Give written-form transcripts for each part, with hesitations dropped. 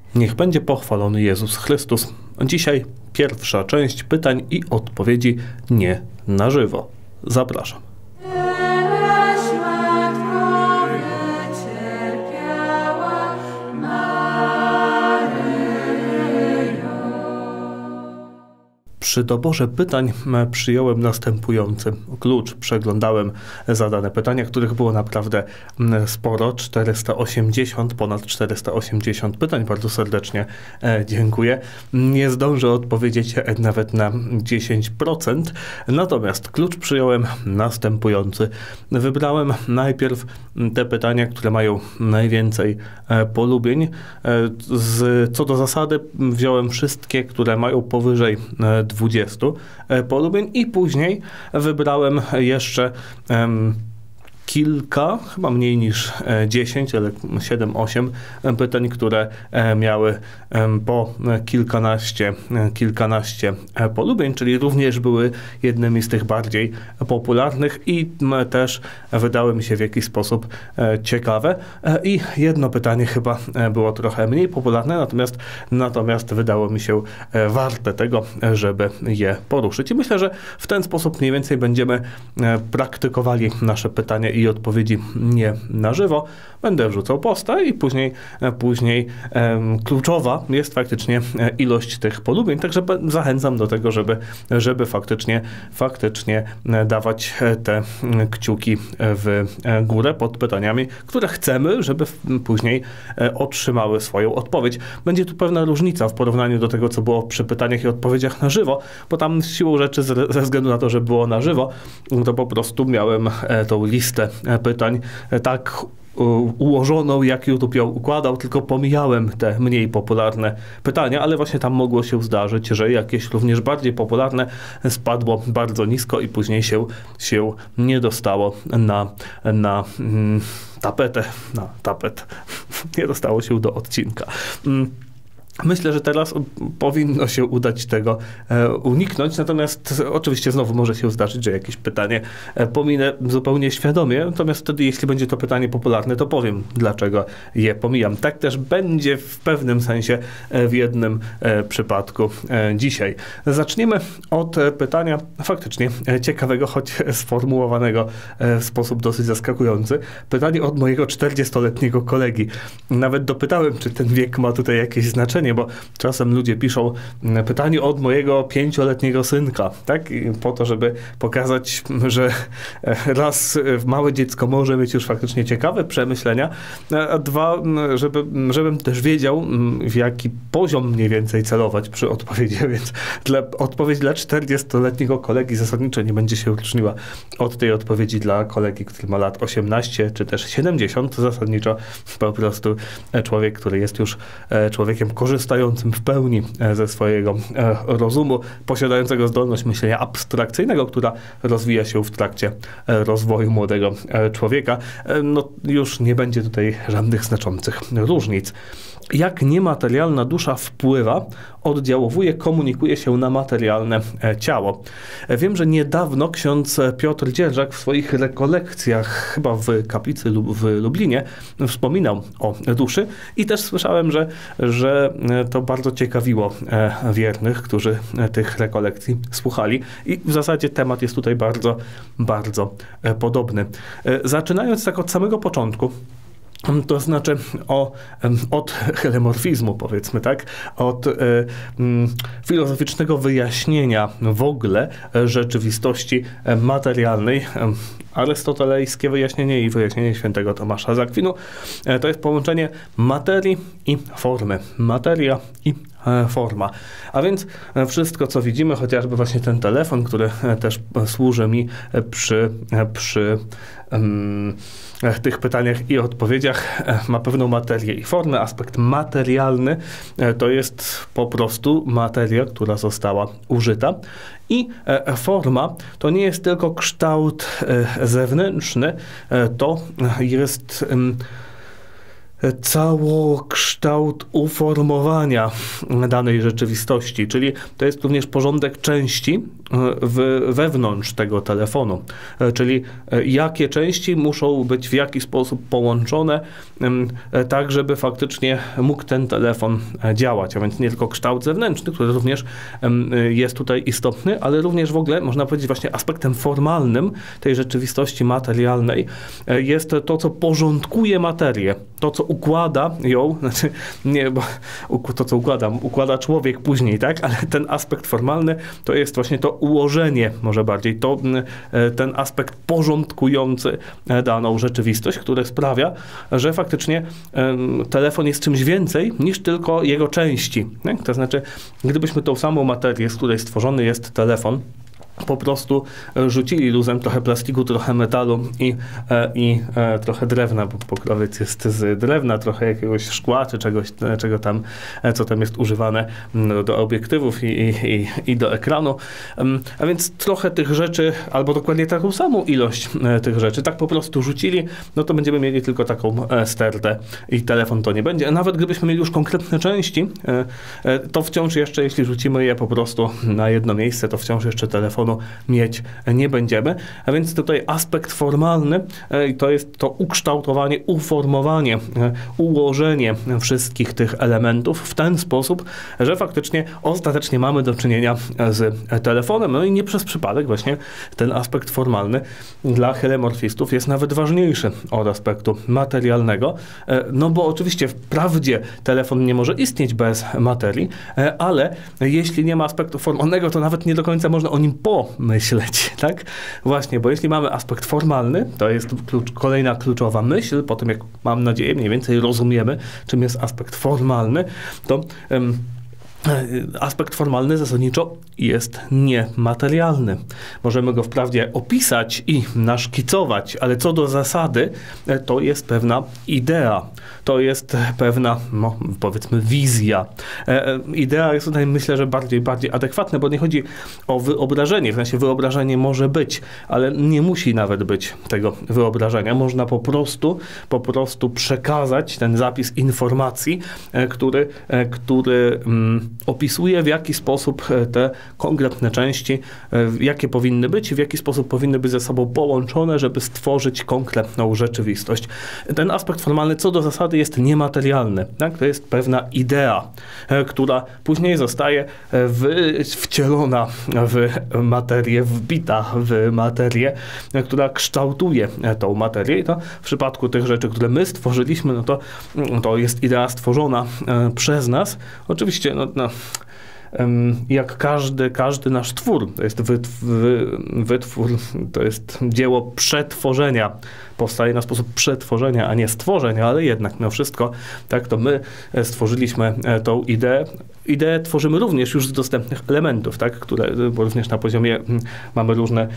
Niech będzie pochwalony Jezus Chrystus. Dzisiaj pierwsza część pytań i odpowiedzi nie na żywo. Zapraszam. Przy doborze pytań przyjąłem następujący klucz. Przeglądałem zadane pytania, których było naprawdę sporo, ponad 480 pytań. Bardzo serdecznie dziękuję. Nie zdążę odpowiedzieć nawet na 10%, natomiast klucz przyjąłem następujący. Wybrałem najpierw te pytania, które mają najwięcej polubień. Co do zasady wziąłem wszystkie, które mają powyżej 20 polubień i później wybrałem jeszcze kilka, chyba mniej niż 10, ale 7-8 pytań, które miały po kilkanaście polubień, czyli również były jednymi z tych bardziej popularnych i też wydały mi się w jakiś sposób ciekawe. I jedno pytanie chyba było trochę mniej popularne, natomiast wydało mi się warte tego, żeby je poruszyć. I myślę, że w ten sposób mniej więcej będziemy praktykowali nasze pytania i odpowiedzi nie na żywo. Będę wrzucał posta i później kluczowa jest faktycznie ilość tych polubień, także zachęcam do tego, żeby faktycznie dawać te kciuki w górę pod pytaniami, które chcemy, żeby później otrzymały swoją odpowiedź. Będzie tu pewna różnica w porównaniu do tego, co było przy pytaniach i odpowiedziach na żywo, bo tam siłą rzeczy ze względu na to, że było na żywo, to po prostu miałem tą listę pytań tak ułożoną, jak YouTube ją układał, tylko pomijałem te mniej popularne pytania, ale właśnie tam mogło się zdarzyć, że jakieś również bardziej popularne spadło bardzo nisko i później się nie dostało na tapet. Nie dostało się do odcinka. Myślę, że teraz powinno się udać tego uniknąć, natomiast oczywiście znowu może się zdarzyć, że jakieś pytanie pominę zupełnie świadomie, natomiast wtedy, jeśli będzie to pytanie popularne, to powiem, dlaczego je pomijam. Tak też będzie w pewnym sensie w jednym przypadku dzisiaj. Zaczniemy od pytania faktycznie ciekawego, choć sformułowanego w sposób dosyć zaskakujący. Pytanie od mojego 40-letniego kolegi. Nawet dopytałem, czy ten wiek ma tutaj jakieś znaczenie, bo czasem ludzie piszą pytanie od mojego 5-letniego synka, tak? I po to, żeby pokazać, że raz małe dziecko może mieć już faktycznie ciekawe przemyślenia, a dwa, żebym też wiedział, w jaki poziom mniej więcej celować przy odpowiedzi, więc odpowiedź dla 40-letniego kolegi zasadniczo nie będzie się różniła od tej odpowiedzi dla kolegi, który ma lat 18 czy też 70. Zasadniczo po prostu człowiek, który jest już człowiekiem korzystającym w pełni ze swojego rozumu, posiadającego zdolność myślenia abstrakcyjnego, która rozwija się w trakcie rozwoju młodego człowieka. No już nie będzie tutaj żadnych znaczących różnic. Jak niematerialna dusza wpływa, oddziałuje, komunikuje się na materialne ciało. Wiem, że niedawno ksiądz Piotr Dzierżak w swoich rekolekcjach, chyba w kaplicy w Lublinie, wspominał o duszy i też słyszałem, że to bardzo ciekawiło wiernych, którzy tych rekolekcji słuchali i w zasadzie temat jest tutaj bardzo, bardzo podobny. Zaczynając tak od samego początku, to znaczy od helemorfizmu, powiedzmy tak, od filozoficznego wyjaśnienia w ogóle rzeczywistości materialnej. Arystotelejskie wyjaśnienie i wyjaśnienie świętego Tomasza z Akwinu to jest połączenie materii i formy. Materia i forma. A więc wszystko, co widzimy, chociażby właśnie ten telefon, który też służy mi przy tych pytaniach i odpowiedziach, ma pewną materię i formę. Aspekt materialny to jest po prostu materia, która została użyta. I forma to nie jest tylko kształt zewnętrzny, to jest całokształt uformowania danej rzeczywistości, czyli to jest również porządek części wewnątrz tego telefonu, czyli jakie części muszą być w jaki sposób połączone, tak żeby faktycznie mógł ten telefon działać, a więc nie tylko kształt zewnętrzny, który również jest tutaj istotny, ale również w ogóle można powiedzieć właśnie aspektem formalnym tej rzeczywistości materialnej jest to, co porządkuje materię, to, co układa ją, znaczy nie, bo to, co układa człowiek później, tak, ale ten aspekt formalny to jest właśnie to ułożenie, może bardziej, to ten aspekt porządkujący daną rzeczywistość, który sprawia, że faktycznie telefon jest czymś więcej niż tylko jego części. Nie? To znaczy, gdybyśmy tą samą materię, z której stworzony jest telefon, po prostu rzucili luzem trochę plastiku, trochę metalu i trochę drewna, bo pokrowiec jest z drewna, trochę jakiegoś szkła czy czegoś, czego tam, co tam jest używane do obiektywów i do ekranu. A więc trochę tych rzeczy, albo dokładnie taką samą ilość tych rzeczy, tak po prostu rzucili, no to będziemy mieli tylko taką stertę i telefon to nie będzie. A nawet gdybyśmy mieli już konkretne części, to wciąż jeszcze, jeśli rzucimy je po prostu na jedno miejsce, to wciąż jeszcze telefonu mieć nie będziemy. A więc tutaj aspekt formalny to jest to ukształtowanie, uformowanie, ułożenie wszystkich tych elementów w ten sposób, że faktycznie ostatecznie mamy do czynienia z telefonem. No i nie przez przypadek właśnie ten aspekt formalny dla helemorfistów jest nawet ważniejszy od aspektu materialnego, no bo oczywiście wprawdzie telefon nie może istnieć bez materii, ale jeśli nie ma aspektu formalnego, to nawet nie do końca można o nim pomyśleć, tak? Właśnie, bo jeśli mamy aspekt formalny, to jest kolejna kluczowa myśl, po tym jak mam nadzieję mniej więcej rozumiemy, czym jest aspekt formalny, to aspekt formalny zasadniczo jest niematerialny. Możemy go wprawdzie opisać i naszkicować, ale co do zasady to jest pewna idea. To jest pewna, no, powiedzmy, wizja. Idea jest tutaj, myślę, że bardziej adekwatna, bo nie chodzi o wyobrażenie. W sensie wyobrażenie może być, ale nie musi nawet być tego wyobrażenia. Można po prostu przekazać ten zapis informacji, który opisuje, w jaki sposób te konkretne części, jakie powinny być i w jaki sposób powinny być ze sobą połączone, żeby stworzyć konkretną rzeczywistość. Ten aspekt formalny co do zasady jest niematerialny. Tak? To jest pewna idea, która później zostaje wcielona w materię, wbita w materię, która kształtuje tą materię. I to w przypadku tych rzeczy, które my stworzyliśmy, no to jest idea stworzona przez nas. Oczywiście, jak każdy nasz twór, to jest wytwór, to jest dzieło przetworzenia, powstaje na sposób przetworzenia, a nie stworzenia, ale jednak mimo wszystko, tak, to my stworzyliśmy tą ideę. Ideę tworzymy również już z dostępnych elementów, tak, bo również na poziomie mamy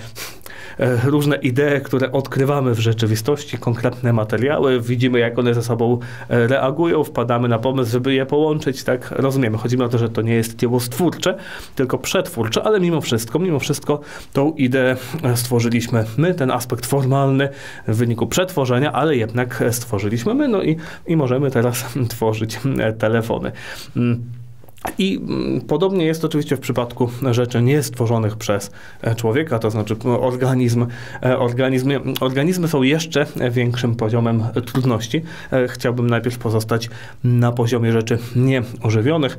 różne idee, które odkrywamy w rzeczywistości, konkretne materiały, widzimy, jak one ze sobą reagują, wpadamy na pomysł, żeby je połączyć, tak, rozumiemy. Chodzi o to, że to nie jest dzieło stwórcze, tylko przetwórcze, ale mimo wszystko tą ideę stworzyliśmy my, ten aspekt formalny w wyniku przetworzenia, ale jednak stworzyliśmy my, no i możemy teraz tworzyć telefony. I podobnie jest oczywiście w przypadku rzeczy niestworzonych przez człowieka, to znaczy organizmy są jeszcze większym poziomem trudności. Chciałbym najpierw pozostać na poziomie rzeczy nieożywionych.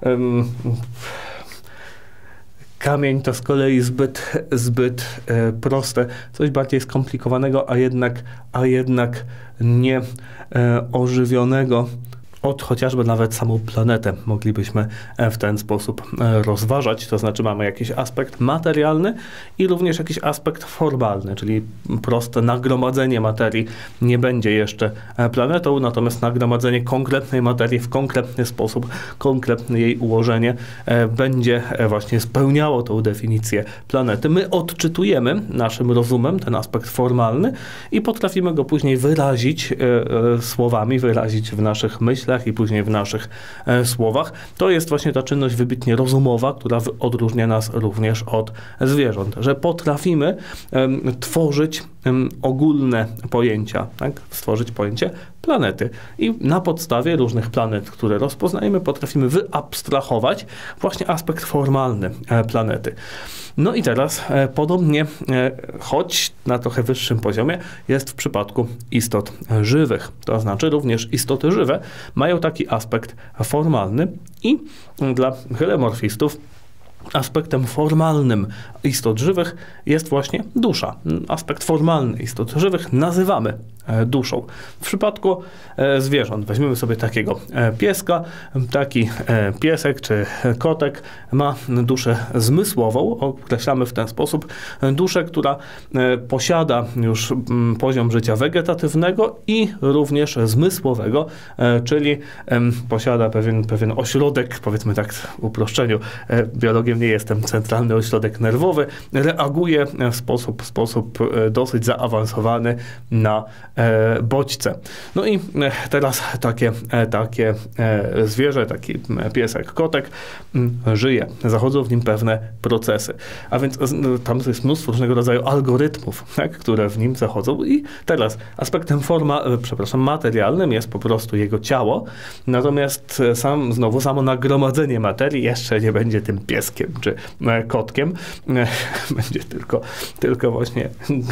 Kamień to z kolei zbyt proste, coś bardziej skomplikowanego, a jednak nie ożywionego. Chociażby nawet samą planetę moglibyśmy w ten sposób rozważać, to znaczy mamy jakiś aspekt materialny i również jakiś aspekt formalny, czyli proste nagromadzenie materii nie będzie jeszcze planetą, natomiast nagromadzenie konkretnej materii w konkretny sposób, konkretne jej ułożenie będzie właśnie spełniało tą definicję planety. My odczytujemy naszym rozumem ten aspekt formalny i potrafimy go później wyrazić słowami, wyrazić w naszych myślach i później w naszych słowach. To jest właśnie ta czynność wybitnie rozumowa, która odróżnia nas również od zwierząt, że potrafimy tworzyć ogólne pojęcia, tak? Stworzyć pojęcie planety. I na podstawie różnych planet, które rozpoznajemy, potrafimy wyabstrahować właśnie aspekt formalny planety. No i teraz podobnie, choć na trochę wyższym poziomie, jest w przypadku istot żywych. To znaczy również istoty żywe mają taki aspekt formalny i dla hylemorfistów aspektem formalnym istot żywych jest właśnie dusza. Aspekt formalny istot żywych nazywamy duszą. W przypadku zwierząt weźmiemy sobie takiego pieska. Taki piesek czy kotek ma duszę zmysłową. Określamy w ten sposób duszę, która posiada już poziom życia wegetatywnego i również zmysłowego, czyli posiada pewien ośrodek, powiedzmy tak w uproszczeniu, biologiem nie jestem, centralny ośrodek nerwowy, reaguje w sposób dosyć zaawansowany na bodźce. No i teraz takie zwierzę, taki piesek, kotek żyje, zachodzą w nim pewne procesy. A więc tam jest mnóstwo różnego rodzaju algorytmów, tak, które w nim zachodzą i teraz aspektem materialnym jest po prostu jego ciało, natomiast samo nagromadzenie materii jeszcze nie będzie tym pieskiem czy kotkiem, będzie tylko właśnie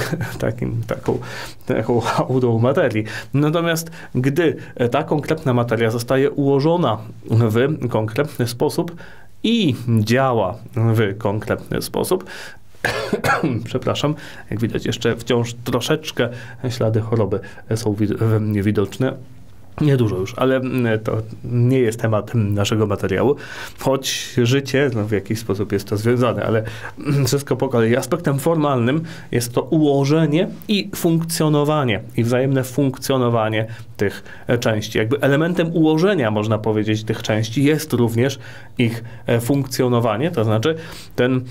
taką hałdą materii. Natomiast gdy ta konkretna materia zostaje ułożona w konkretny sposób i działa w konkretny sposób, przepraszam, jak widać jeszcze wciąż troszeczkę ślady choroby są widoczne. Niedużo już, ale to nie jest temat naszego materiału, choć życie w jakiś sposób jest to związane, ale wszystko po kolei. Aspektem formalnym jest to ułożenie i funkcjonowanie, i wzajemne funkcjonowanie tych części. Jakby elementem ułożenia, można powiedzieć, tych części jest również ich funkcjonowanie, to znaczy ten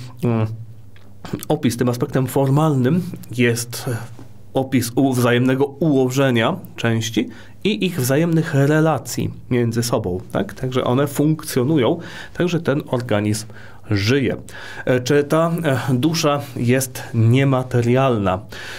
opis tym aspektem formalnym jest opis wzajemnego ułożenia części i ich wzajemnych relacji między sobą, tak? Także one funkcjonują, także ten organizm żyje. Czy ta dusza jest niematerialna?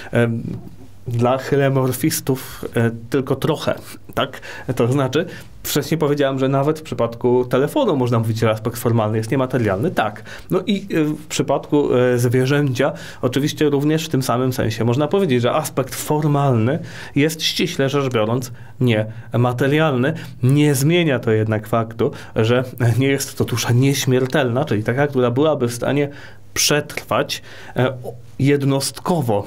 Dla hylemorfistów tylko trochę, tak? To znaczy, wcześniej powiedziałem, że nawet w przypadku telefonu można mówić, że aspekt formalny jest niematerialny. Tak. No i w przypadku zwierzęcia oczywiście również w tym samym sensie można powiedzieć, że aspekt formalny jest ściśle rzecz biorąc niematerialny. Nie zmienia to jednak faktu, że nie jest to dusza nieśmiertelna, czyli taka, która byłaby w stanie przetrwać jednostkowo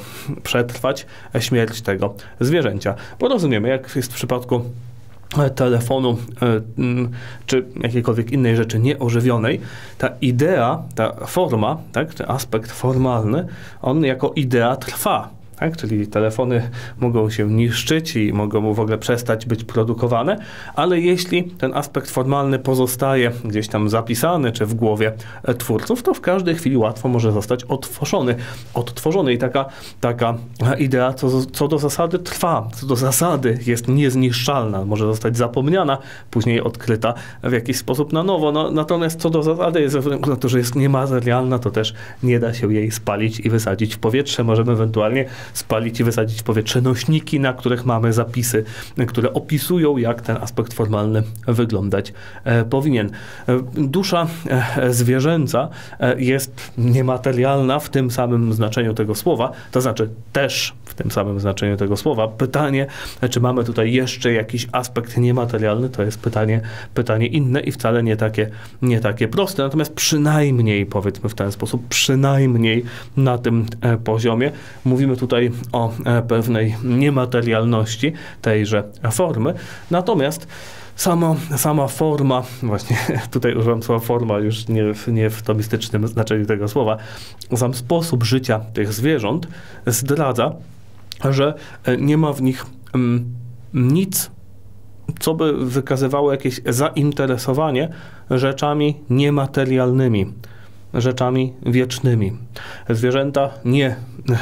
śmierć tego zwierzęcia. Bo rozumiemy, jak jest w przypadku telefonu czy jakiejkolwiek innej rzeczy nieożywionej, ta idea, ta forma, tak, ten aspekt formalny, on jako idea trwa. Tak? Czyli telefony mogą się niszczyć i mogą w ogóle przestać być produkowane, ale jeśli ten aspekt formalny pozostaje gdzieś tam zapisany, czy w głowie twórców, to w każdej chwili łatwo może zostać odtworzony. I taka idea co do zasady trwa, co do zasady jest niezniszczalna, może zostać zapomniana, później odkryta w jakiś sposób na nowo. No, natomiast co do zasady jest, na to, że jest niematerialna, to też nie da się jej spalić i wysadzić w powietrze. Możemy ewentualnie spalić i wysadzić w powietrze nośniki, na których mamy zapisy, które opisują, jak ten aspekt formalny wyglądać powinien. Dusza zwierzęca jest niematerialna w tym samym znaczeniu tego słowa, to znaczy też w tym samym znaczeniu tego słowa. Pytanie, czy mamy tutaj jeszcze jakiś aspekt niematerialny, to jest pytanie inne i wcale nie takie proste, natomiast przynajmniej, powiedzmy w ten sposób, przynajmniej na tym poziomie mówimy tutaj o pewnej niematerialności tejże formy. Natomiast sama forma, właśnie tutaj używam słowa forma, już nie w tomistycznym znaczeniu tego słowa, sam sposób życia tych zwierząt zdradza, że nie ma w nich nic, co by wykazywało jakieś zainteresowanie rzeczami niematerialnymi, rzeczami wiecznymi. Zwierzęta nie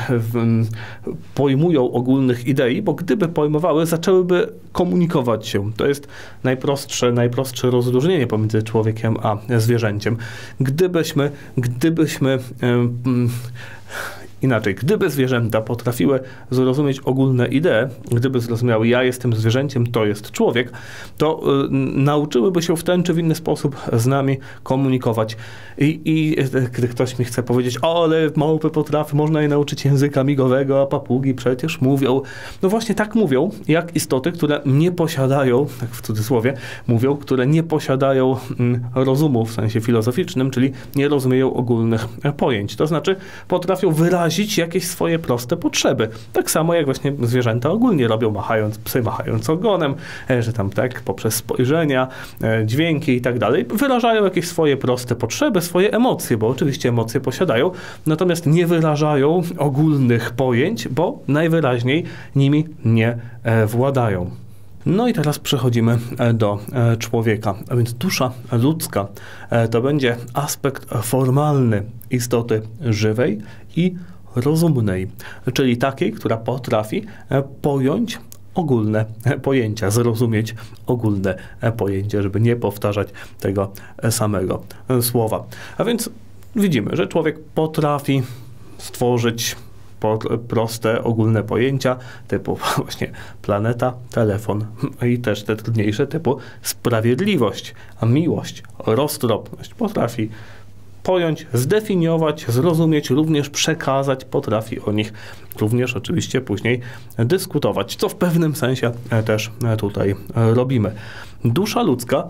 pojmują ogólnych idei, bo gdyby pojmowały, zaczęłyby komunikować się. To jest najprostsze rozróżnienie pomiędzy człowiekiem a zwierzęciem. Gdybyśmy Inaczej, gdyby zwierzęta potrafiły zrozumieć ogólne idee, gdyby zrozumiały, ja jestem zwierzęciem, to jest człowiek, to nauczyłyby się w ten czy w inny sposób z nami komunikować. I gdy ktoś mi chce powiedzieć, ale małpy potrafią, można je nauczyć języka migowego, a papugi przecież mówią. No właśnie tak mówią, jak istoty, które nie posiadają, tak w cudzysłowie mówią, które nie posiadają rozumu w sensie filozoficznym, czyli nie rozumieją ogólnych pojęć. To znaczy potrafią wyrazić jakieś swoje proste potrzeby. Tak samo jak właśnie zwierzęta ogólnie robią, psy machając ogonem, że tam tak poprzez spojrzenia, dźwięki i tak dalej, wyrażają jakieś swoje proste potrzeby, swoje emocje, bo oczywiście emocje posiadają, natomiast nie wyrażają ogólnych pojęć, bo najwyraźniej nimi nie władają. No i teraz przechodzimy do człowieka, a więc dusza ludzka to będzie aspekt formalny istoty żywej i rozumnej, czyli takiej, która potrafi pojąć ogólne pojęcia, zrozumieć ogólne pojęcia, żeby nie powtarzać tego samego słowa. A więc widzimy, że człowiek potrafi stworzyć proste, ogólne pojęcia typu właśnie planeta, telefon i też te trudniejsze typu sprawiedliwość, miłość, roztropność. Potrafi pojąć, zdefiniować, zrozumieć, również przekazać, potrafi o nich również oczywiście później dyskutować, co w pewnym sensie też tutaj robimy. Dusza ludzka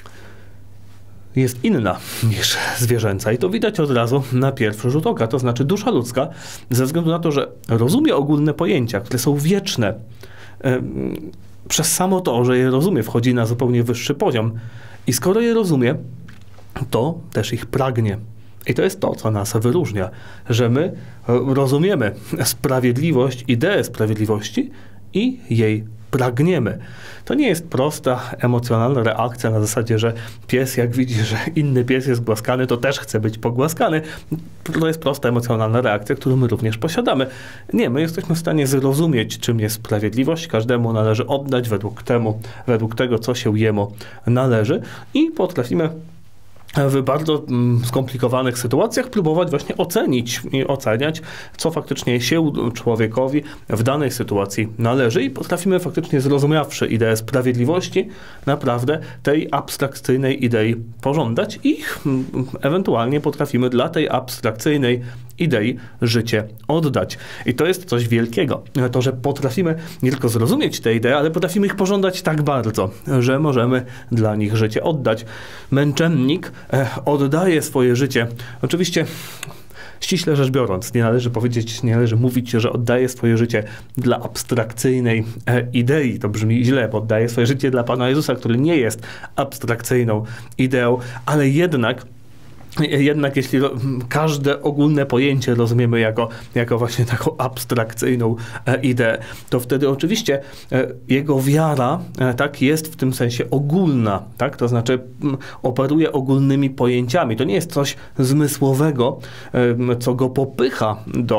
jest inna niż zwierzęca i to widać od razu na pierwszy rzut oka. To znaczy dusza ludzka, ze względu na to, że rozumie ogólne pojęcia, które są wieczne, przez samo to, że je rozumie, wchodzi na zupełnie wyższy poziom i skoro je rozumie, to też ich pragnie. I to jest to, co nas wyróżnia, że my rozumiemy sprawiedliwość, ideę sprawiedliwości i jej pragniemy. To nie jest prosta, emocjonalna reakcja na zasadzie, że pies jak widzi, że inny pies jest głaskany, to też chce być pogłaskany. To jest prosta, emocjonalna reakcja, którą my również posiadamy. Nie, my jesteśmy w stanie zrozumieć, czym jest sprawiedliwość. Każdemu należy oddać według tego, co się jemu należy i potrafimy w bardzo skomplikowanych sytuacjach próbować właśnie ocenić i oceniać, co faktycznie się człowiekowi w danej sytuacji należy i potrafimy faktycznie, zrozumiawszy ideę sprawiedliwości, naprawdę tej abstrakcyjnej idei pożądać i ewentualnie potrafimy dla tej abstrakcyjnej idei życie oddać. I to jest coś wielkiego. To, że potrafimy nie tylko zrozumieć te idee, ale potrafimy ich pożądać tak bardzo, że możemy dla nich życie oddać. Męczennik oddaje swoje życie. Oczywiście ściśle rzecz biorąc, nie należy mówić, że oddaje swoje życie dla abstrakcyjnej idei. To brzmi źle, bo oddaje swoje życie dla Pana Jezusa, który nie jest abstrakcyjną ideą, ale jednak jeśli każde ogólne pojęcie rozumiemy jako właśnie taką abstrakcyjną ideę, to wtedy oczywiście jego wiara tak jest w tym sensie ogólna, tak? To znaczy operuje ogólnymi pojęciami. To nie jest coś zmysłowego, co go popycha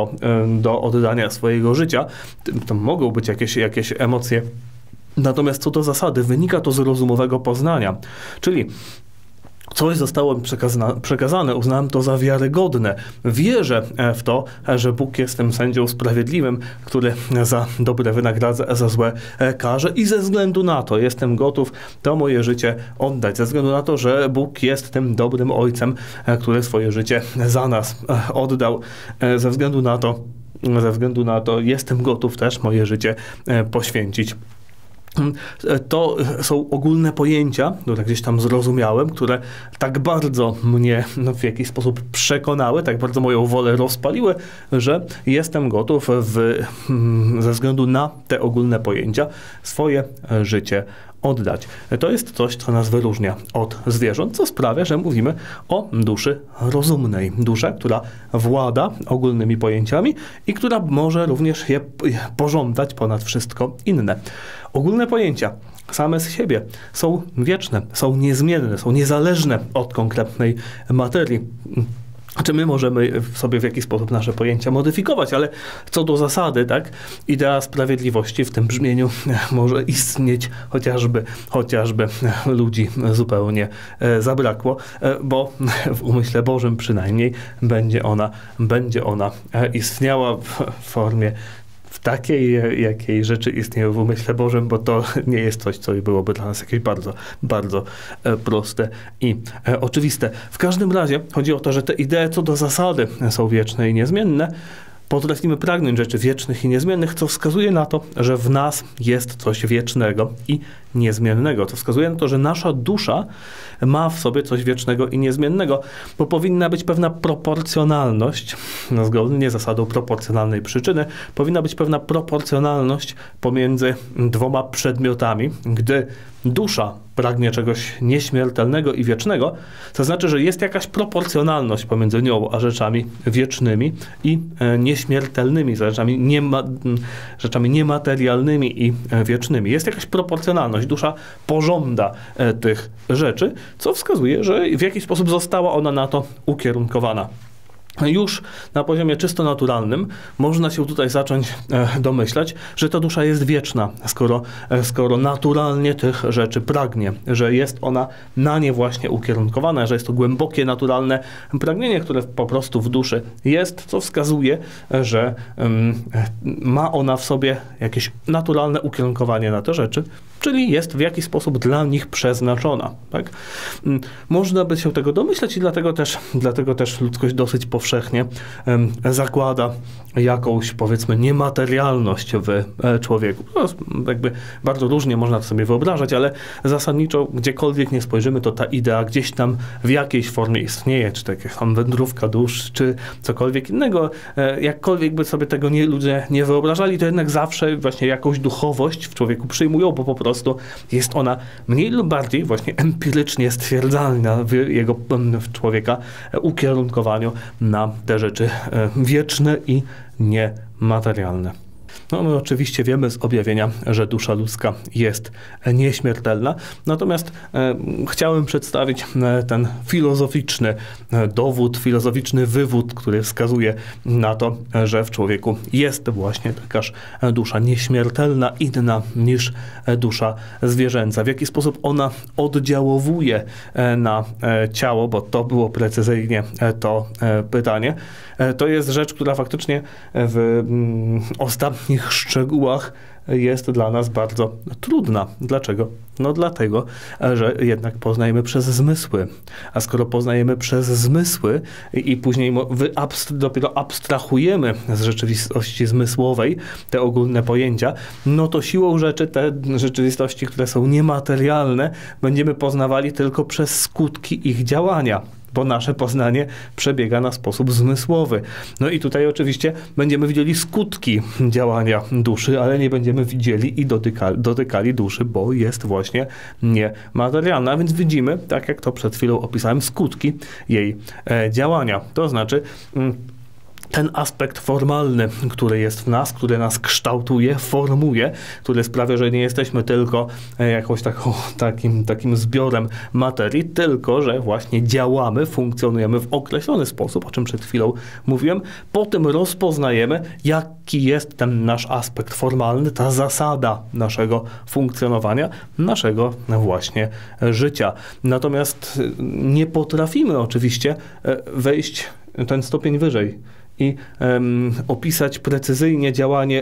do oddania swojego życia. To mogą być jakieś emocje. Natomiast co do zasady, wynika to z rozumowego poznania. Czyli coś zostało mi przekazane, uznałem to za wiarygodne. Wierzę w to, że Bóg jest tym sędzią sprawiedliwym, który za dobre wynagradza, za złe karze i ze względu na to jestem gotów to moje życie oddać. Ze względu na to, że Bóg jest tym dobrym Ojcem, który swoje życie za nas oddał. Ze względu na to jestem gotów też moje życie poświęcić. To są ogólne pojęcia, które gdzieś tam zrozumiałem, które tak bardzo mnie w jakiś sposób przekonały, tak bardzo moją wolę rozpaliły, że jestem gotów ze względu na te ogólne pojęcia swoje życie oddać. To jest coś, co nas wyróżnia od zwierząt, co sprawia, że mówimy o duszy rozumnej. Dusza, która włada ogólnymi pojęciami i która może również je pożądać ponad wszystko inne. Ogólne pojęcia same z siebie są wieczne, są niezmienne, są niezależne od konkretnej materii. Czy my możemy sobie w jakiś sposób nasze pojęcia modyfikować, ale co do zasady, tak, idea sprawiedliwości w tym brzmieniu może istnieć, chociażby ludzi zupełnie zabrakło, bo w umyśle Bożym przynajmniej będzie ona istniała w formie w takiej, jakiej rzeczy istnieją w umyśle Bożym, bo to nie jest coś, co byłoby dla nas jakieś bardzo, bardzo proste i oczywiste. W każdym razie chodzi o to, że te idee co do zasady są wieczne i niezmienne. Potrafimy pragnąć rzeczy wiecznych i niezmiennych, co wskazuje na to, że w nas jest coś wiecznego i niezmiennego. To wskazuje na to, że nasza dusza ma w sobie coś wiecznego i niezmiennego, bo powinna być pewna proporcjonalność, zgodnie z zasadą proporcjonalnej przyczyny, powinna być pewna proporcjonalność pomiędzy dwoma przedmiotami. Gdy dusza pragnie czegoś nieśmiertelnego i wiecznego, to znaczy, że jest jakaś proporcjonalność pomiędzy nią a rzeczami wiecznymi i nieśmiertelnymi, rzeczami niematerialnymi i wiecznymi. Jest jakaś proporcjonalność. Dusza pożąda tych rzeczy, co wskazuje, że w jakiś sposób została ona na to ukierunkowana. Już na poziomie czysto naturalnym można się tutaj zacząć domyślać, że ta dusza jest wieczna, skoro naturalnie tych rzeczy pragnie, że jest ona na nie właśnie ukierunkowana, że jest to głębokie, naturalne pragnienie, które po prostu w duszy jest, co wskazuje, że ma ona w sobie jakieś naturalne ukierunkowanie na te rzeczy, czyli jest w jakiś sposób dla nich przeznaczona. Tak? Można by się tego domyśleć i dlatego też ludzkość dosyć powszechnie zakłada jakąś, powiedzmy, niematerialność w człowieku. No, jakby bardzo różnie można to sobie wyobrażać, ale zasadniczo gdziekolwiek nie spojrzymy, to ta idea gdzieś tam w jakiejś formie istnieje, czy tak jak tam wędrówka dusz, czy cokolwiek innego. Jakkolwiek by sobie tego ludzie nie wyobrażali, to jednak zawsze właśnie jakąś duchowość w człowieku przyjmują, bo po prostu jest ona mniej lub bardziej właśnie empirycznie stwierdzalna w człowieka ukierunkowaniu na te rzeczy wieczne i niematerialne. No, my oczywiście wiemy z objawienia, że dusza ludzka jest nieśmiertelna, natomiast chciałem przedstawić ten filozoficzny dowód, filozoficzny wywód, który wskazuje na to, że w człowieku jest właśnie takaż dusza nieśmiertelna, inna niż dusza zwierzęca. W jaki sposób ona oddziałowuje na ciało, bo to było precyzyjnie to pytanie. To jest rzecz, która faktycznie w ostatnich szczegółach jest dla nas bardzo trudna. Dlaczego? No dlatego, że jednak poznajemy przez zmysły. A skoro poznajemy przez zmysły i później dopiero abstrahujemy z rzeczywistości zmysłowej te ogólne pojęcia, no to siłą rzeczy te rzeczywistości, które są niematerialne, będziemy poznawali tylko przez skutki ich działania, bo nasze poznanie przebiega na sposób zmysłowy. No i tutaj oczywiście będziemy widzieli skutki działania duszy, ale nie będziemy widzieli i dotykali duszy, bo jest właśnie niematerialna. A więc widzimy, tak jak to przed chwilą opisałem, skutki jej działania. To znaczy ten aspekt formalny, który jest w nas, który nas kształtuje, formuje, który sprawia, że nie jesteśmy tylko jakąś takim zbiorem materii, tylko że właśnie działamy, funkcjonujemy w określony sposób, o czym przed chwilą mówiłem. Potem rozpoznajemy, jaki jest ten nasz aspekt formalny, ta zasada naszego funkcjonowania, naszego właśnie życia. Natomiast nie potrafimy oczywiście wejść ten stopień wyżej i opisać precyzyjnie działanie,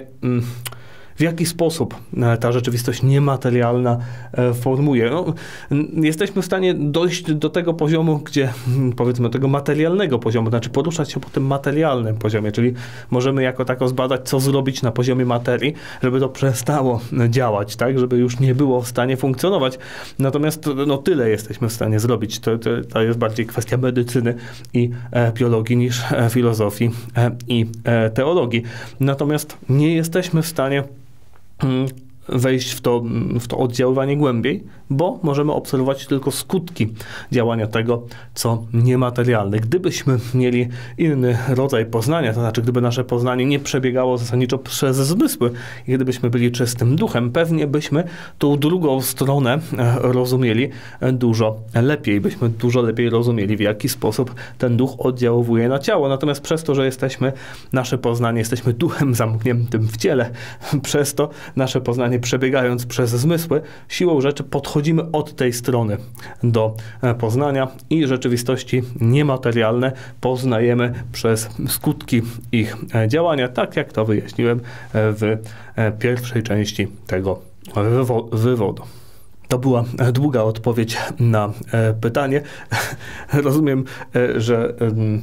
w jaki sposób ta rzeczywistość niematerialna formuje. No, jesteśmy w stanie dojść do tego poziomu, gdzie powiedzmy tego materialnego poziomu, znaczy poruszać się po tym materialnym poziomie, czyli możemy jako tako zbadać, co zrobić na poziomie materii, żeby to przestało działać, tak, żeby już nie było w stanie funkcjonować. Natomiast no, tyle jesteśmy w stanie zrobić. To jest bardziej kwestia medycyny i biologii niż filozofii i teologii. Natomiast nie jesteśmy w stanie wejść w to oddziaływanie głębiej, bo możemy obserwować tylko skutki działania tego, co niematerialne. Gdybyśmy mieli inny rodzaj poznania, to znaczy gdyby nasze poznanie nie przebiegało zasadniczo przez zmysły i gdybyśmy byli czystym duchem, pewnie byśmy tą drugą stronę rozumieli dużo lepiej. Byśmy dużo lepiej rozumieli, w jaki sposób ten duch oddziałuje na ciało. Natomiast przez to, że nasze poznanie, jesteśmy duchem zamkniętym w ciele, przez to nasze poznanie przebiegając przez zmysły, siłą rzeczy podchodzimy od tej strony do poznania i rzeczywistości niematerialne poznajemy przez skutki ich działania, tak jak to wyjaśniłem w pierwszej części tego wywodu. To była długa odpowiedź na pytanie. Rozumiem, że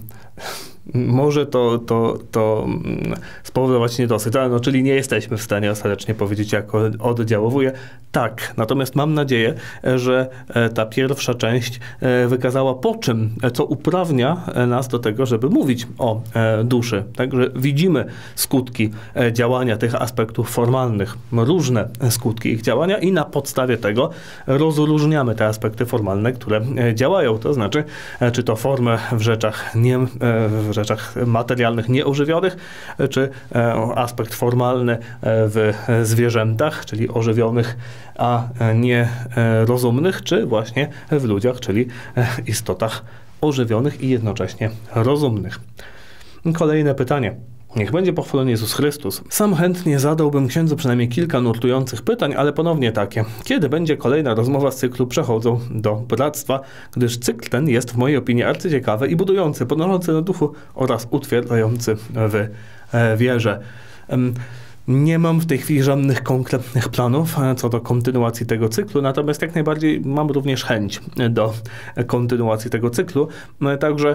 może to spowodować niedosyt, no, czyli nie jesteśmy w stanie ostatecznie powiedzieć, jak oddziałuje. Tak, natomiast mam nadzieję, że ta pierwsza część wykazała po czym, co uprawnia nas do tego, żeby mówić o duszy. Także widzimy skutki działania tych aspektów formalnych, różne skutki ich działania i na podstawie tego rozróżniamy te aspekty formalne, które działają. To znaczy, czy to formę w rzeczach materialnych nieożywionych, czy aspekt formalny w zwierzętach, czyli ożywionych, a nie rozumnych, czy właśnie w ludziach, czyli istotach ożywionych i jednocześnie rozumnych. Kolejne pytanie. Niech będzie pochwalony Jezus Chrystus. Sam chętnie zadałbym księdzu przynajmniej kilka nurtujących pytań, ale ponownie takie. Kiedy będzie kolejna rozmowa z cyklu Przechodzą do Bractwa? Gdyż cykl ten jest w mojej opinii arcyciekawy i budujący, podnoszący na duchu oraz utwierdzający w wierze. Nie mam w tej chwili żadnych konkretnych planów co do kontynuacji tego cyklu, natomiast jak najbardziej mam również chęć do kontynuacji tego cyklu. Także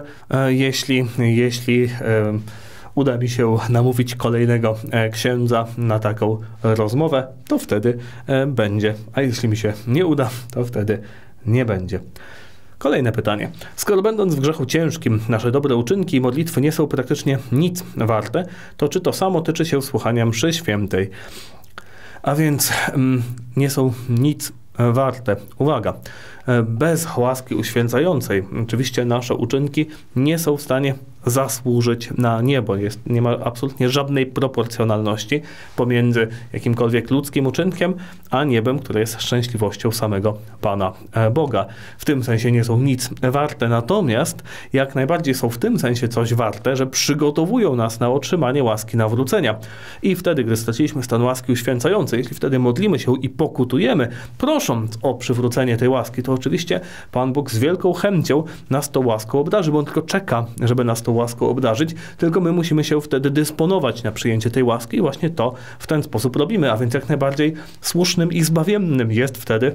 jeśli uda mi się namówić kolejnego księdza na taką rozmowę, to wtedy będzie, a jeśli mi się nie uda, to wtedy nie będzie. Kolejne pytanie. Skoro będąc w grzechu ciężkim, nasze dobre uczynki i modlitwy nie są praktycznie nic warte, to czy to samo tyczy się słuchania mszy świętej? A więc nie są nic warte. Uwaga. Bez łaski uświęcającej oczywiście nasze uczynki nie są w stanie zasłużyć na niebo. Nie ma absolutnie żadnej proporcjonalności pomiędzy jakimkolwiek ludzkim uczynkiem, a niebem, które jest szczęśliwością samego Pana Boga. W tym sensie nie są nic warte, natomiast jak najbardziej są w tym sensie coś warte, że przygotowują nas na otrzymanie łaski nawrócenia. I wtedy, gdy straciliśmy stan łaski uświęcającej, jeśli wtedy modlimy się i pokutujemy, prosząc o przywrócenie tej łaski, to oczywiście Pan Bóg z wielką chęcią nas tą łaską obdarzy, bo On tylko czeka, żeby nas tą łaską obdarzyć, tylko my musimy się wtedy dysponować na przyjęcie tej łaski i właśnie to w ten sposób robimy, a więc jak najbardziej słusznym i zbawiennym jest wtedy,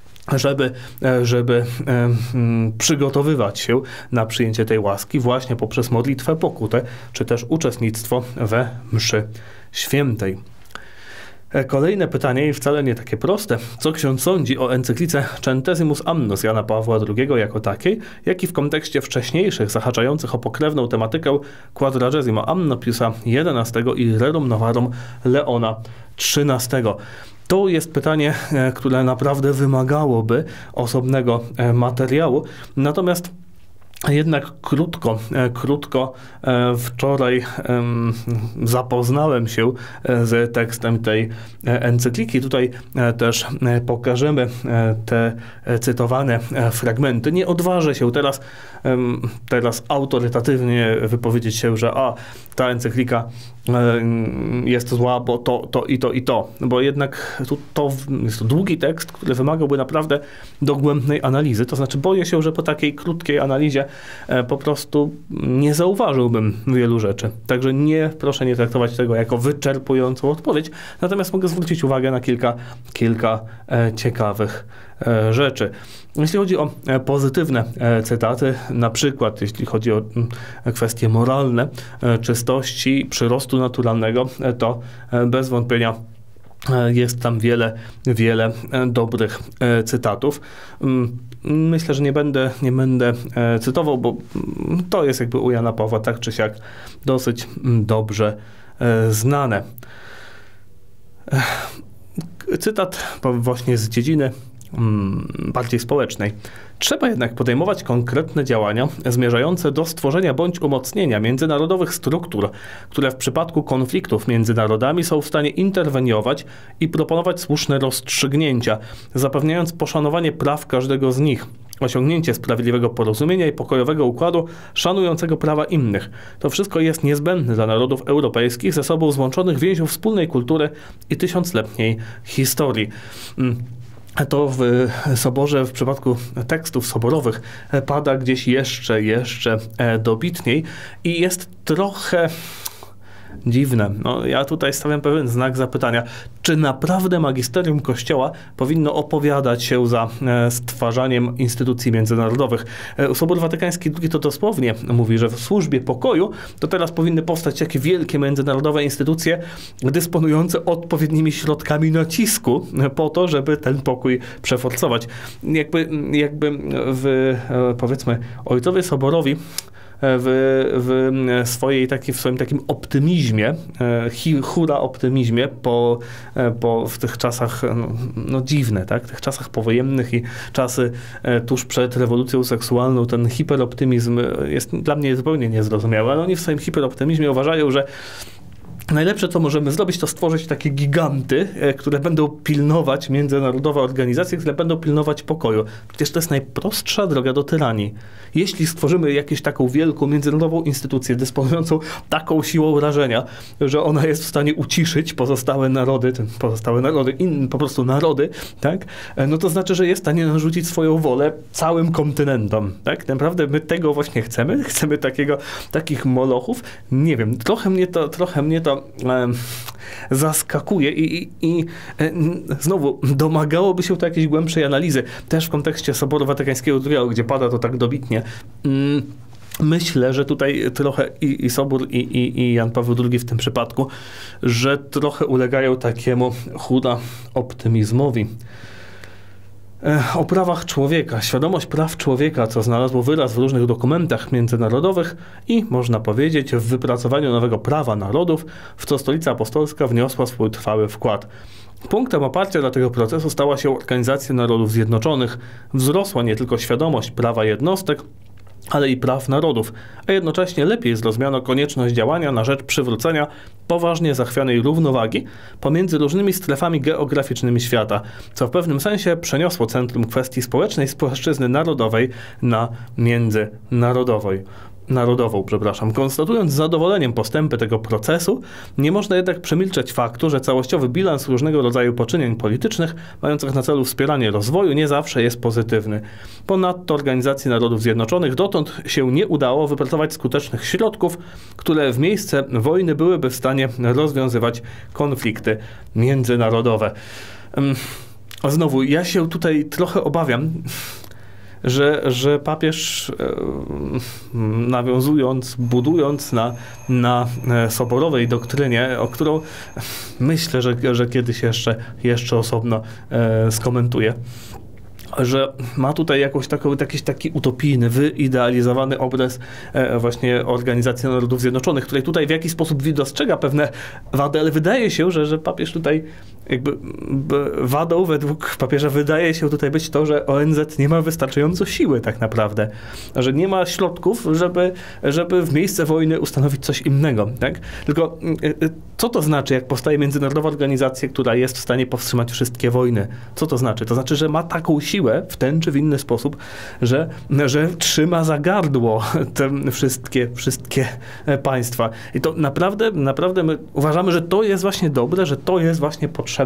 żeby przygotowywać się na przyjęcie tej łaski właśnie poprzez modlitwę, pokutę, czy też uczestnictwo we mszy świętej. Kolejne pytanie i wcale nie takie proste. Co ksiądz sądzi o encyklice Centesimus Annus Jana Pawła II jako takiej, jak i w kontekście wcześniejszych zahaczających o pokrewną tematykę Quadragesimo Anno Piusa XI i Rerum Novarum Leona XIII? To jest pytanie, które naprawdę wymagałoby osobnego materiału, natomiast jednak krótko wczoraj zapoznałem się z tekstem tej encykliki. Tutaj też pokażemy te cytowane fragmenty. Nie odważę się teraz autorytatywnie wypowiedzieć się, że ta encyklika jest zła, bo to i to. Bo jednak jest to długi tekst, który wymagałby naprawdę dogłębnej analizy. To znaczy boję się, że po takiej krótkiej analizie po prostu nie zauważyłbym wielu rzeczy. Także proszę nie traktować tego jako wyczerpującą odpowiedź. Natomiast mogę zwrócić uwagę na kilka ciekawych rzeczy. Jeśli chodzi o pozytywne cytaty, na przykład jeśli chodzi o kwestie moralne, czystości, przyrostu naturalnego, to bez wątpienia jest tam wiele dobrych cytatów. Myślę, że nie będę cytował, bo to jest jakby u Jana Pawła tak czy siak dosyć dobrze znane. Cytat właśnie z dziedziny bardziej społecznej. Trzeba jednak podejmować konkretne działania zmierzające do stworzenia bądź umocnienia międzynarodowych struktur, które w przypadku konfliktów między narodami są w stanie interweniować i proponować słuszne rozstrzygnięcia, zapewniając poszanowanie praw każdego z nich, osiągnięcie sprawiedliwego porozumienia i pokojowego układu szanującego prawa innych. To wszystko jest niezbędne dla narodów europejskich ze sobą złączonych więzią wspólnej kultury i tysiącletniej historii. To w soborze, w przypadku tekstów soborowych pada gdzieś jeszcze dobitniej i jest trochę dziwne. No, ja tutaj stawiam pewien znak zapytania. Czy naprawdę magisterium Kościoła powinno opowiadać się za stwarzaniem instytucji międzynarodowych? Sobór Watykański II to dosłownie mówi, że w służbie pokoju to teraz powinny powstać takie wielkie międzynarodowe instytucje dysponujące odpowiednimi środkami nacisku po to, żeby ten pokój Jakby powiedzmy ojcowie soborowi w swoim takim optymizmie, hura optymizmie w tych czasach dziwne, tak? Tych czasach powojennych i czasy tuż przed rewolucją seksualną, ten hiperoptymizm jest dla mnie zupełnie niezrozumiały, ale oni w swoim hiperoptymizmie uważają, że najlepsze, co możemy zrobić, to stworzyć takie giganty, które będą pilnować, międzynarodowe organizacje, które będą pilnować pokoju. Przecież to jest najprostsza droga do tyranii. Jeśli stworzymy jakąś taką wielką międzynarodową instytucję dysponującą taką siłą rażenia, że ona jest w stanie uciszyć pozostałe narody, po prostu narody, tak? No to znaczy, że jest w stanie narzucić swoją wolę całym kontynentom. Tak? Naprawdę my tego właśnie chcemy? Chcemy takich molochów? Nie wiem, trochę mnie to zaskakuje i znowu domagałoby się to jakiejś głębszej analizy, też w kontekście Soboru Watykańskiego II, gdzie pada to tak dobitnie. Myślę, że tutaj trochę i Sobór, i Jan Paweł II w tym przypadku, że trochę ulegają takiemu hura optymizmowi. O prawach człowieka. Świadomość praw człowieka, co znalazło wyraz w różnych dokumentach międzynarodowych i, można powiedzieć, w wypracowaniu nowego prawa narodów, w co Stolica Apostolska wniosła swój trwały wkład. Punktem oparcia dla tego procesu stała się Organizacja Narodów Zjednoczonych. Wzrosła nie tylko świadomość prawa jednostek, ale i praw narodów, a jednocześnie lepiej zrozumiano konieczność działania na rzecz przywrócenia poważnie zachwianej równowagi pomiędzy różnymi strefami geograficznymi świata, co w pewnym sensie przeniosło centrum kwestii społecznej z płaszczyzny narodowej na narodową. Konstatując z zadowoleniem postępy tego procesu, nie można jednak przemilczeć faktu, że całościowy bilans różnego rodzaju poczynień politycznych mających na celu wspieranie rozwoju nie zawsze jest pozytywny. Ponadto Organizacji Narodów Zjednoczonych dotąd się nie udało wypracować skutecznych środków, które w miejsce wojny byłyby w stanie rozwiązywać konflikty międzynarodowe. Znowu, ja się tutaj trochę obawiam, że papież budując na soborowej doktrynie, o którą myślę, że kiedyś jeszcze osobno skomentuję, że ma tutaj jakiś taki utopijny, wyidealizowany obraz właśnie Organizacji Narodów Zjednoczonych, której tutaj w jakiś sposób dostrzega pewne wady, ale wydaje się, że papież tutaj wadą według papieża wydaje się tutaj być to, że ONZ nie ma wystarczająco siły tak naprawdę, że nie ma środków, żeby w miejsce wojny ustanowić coś innego, tak? Tylko co to znaczy, jak powstaje międzynarodowa organizacja, która jest w stanie powstrzymać wszystkie wojny? Co to znaczy? To znaczy, że ma taką siłę w ten czy w inny sposób, że trzyma za gardło te wszystkie państwa. I to naprawdę my uważamy, że to jest właśnie dobre, że to jest właśnie potrzebne.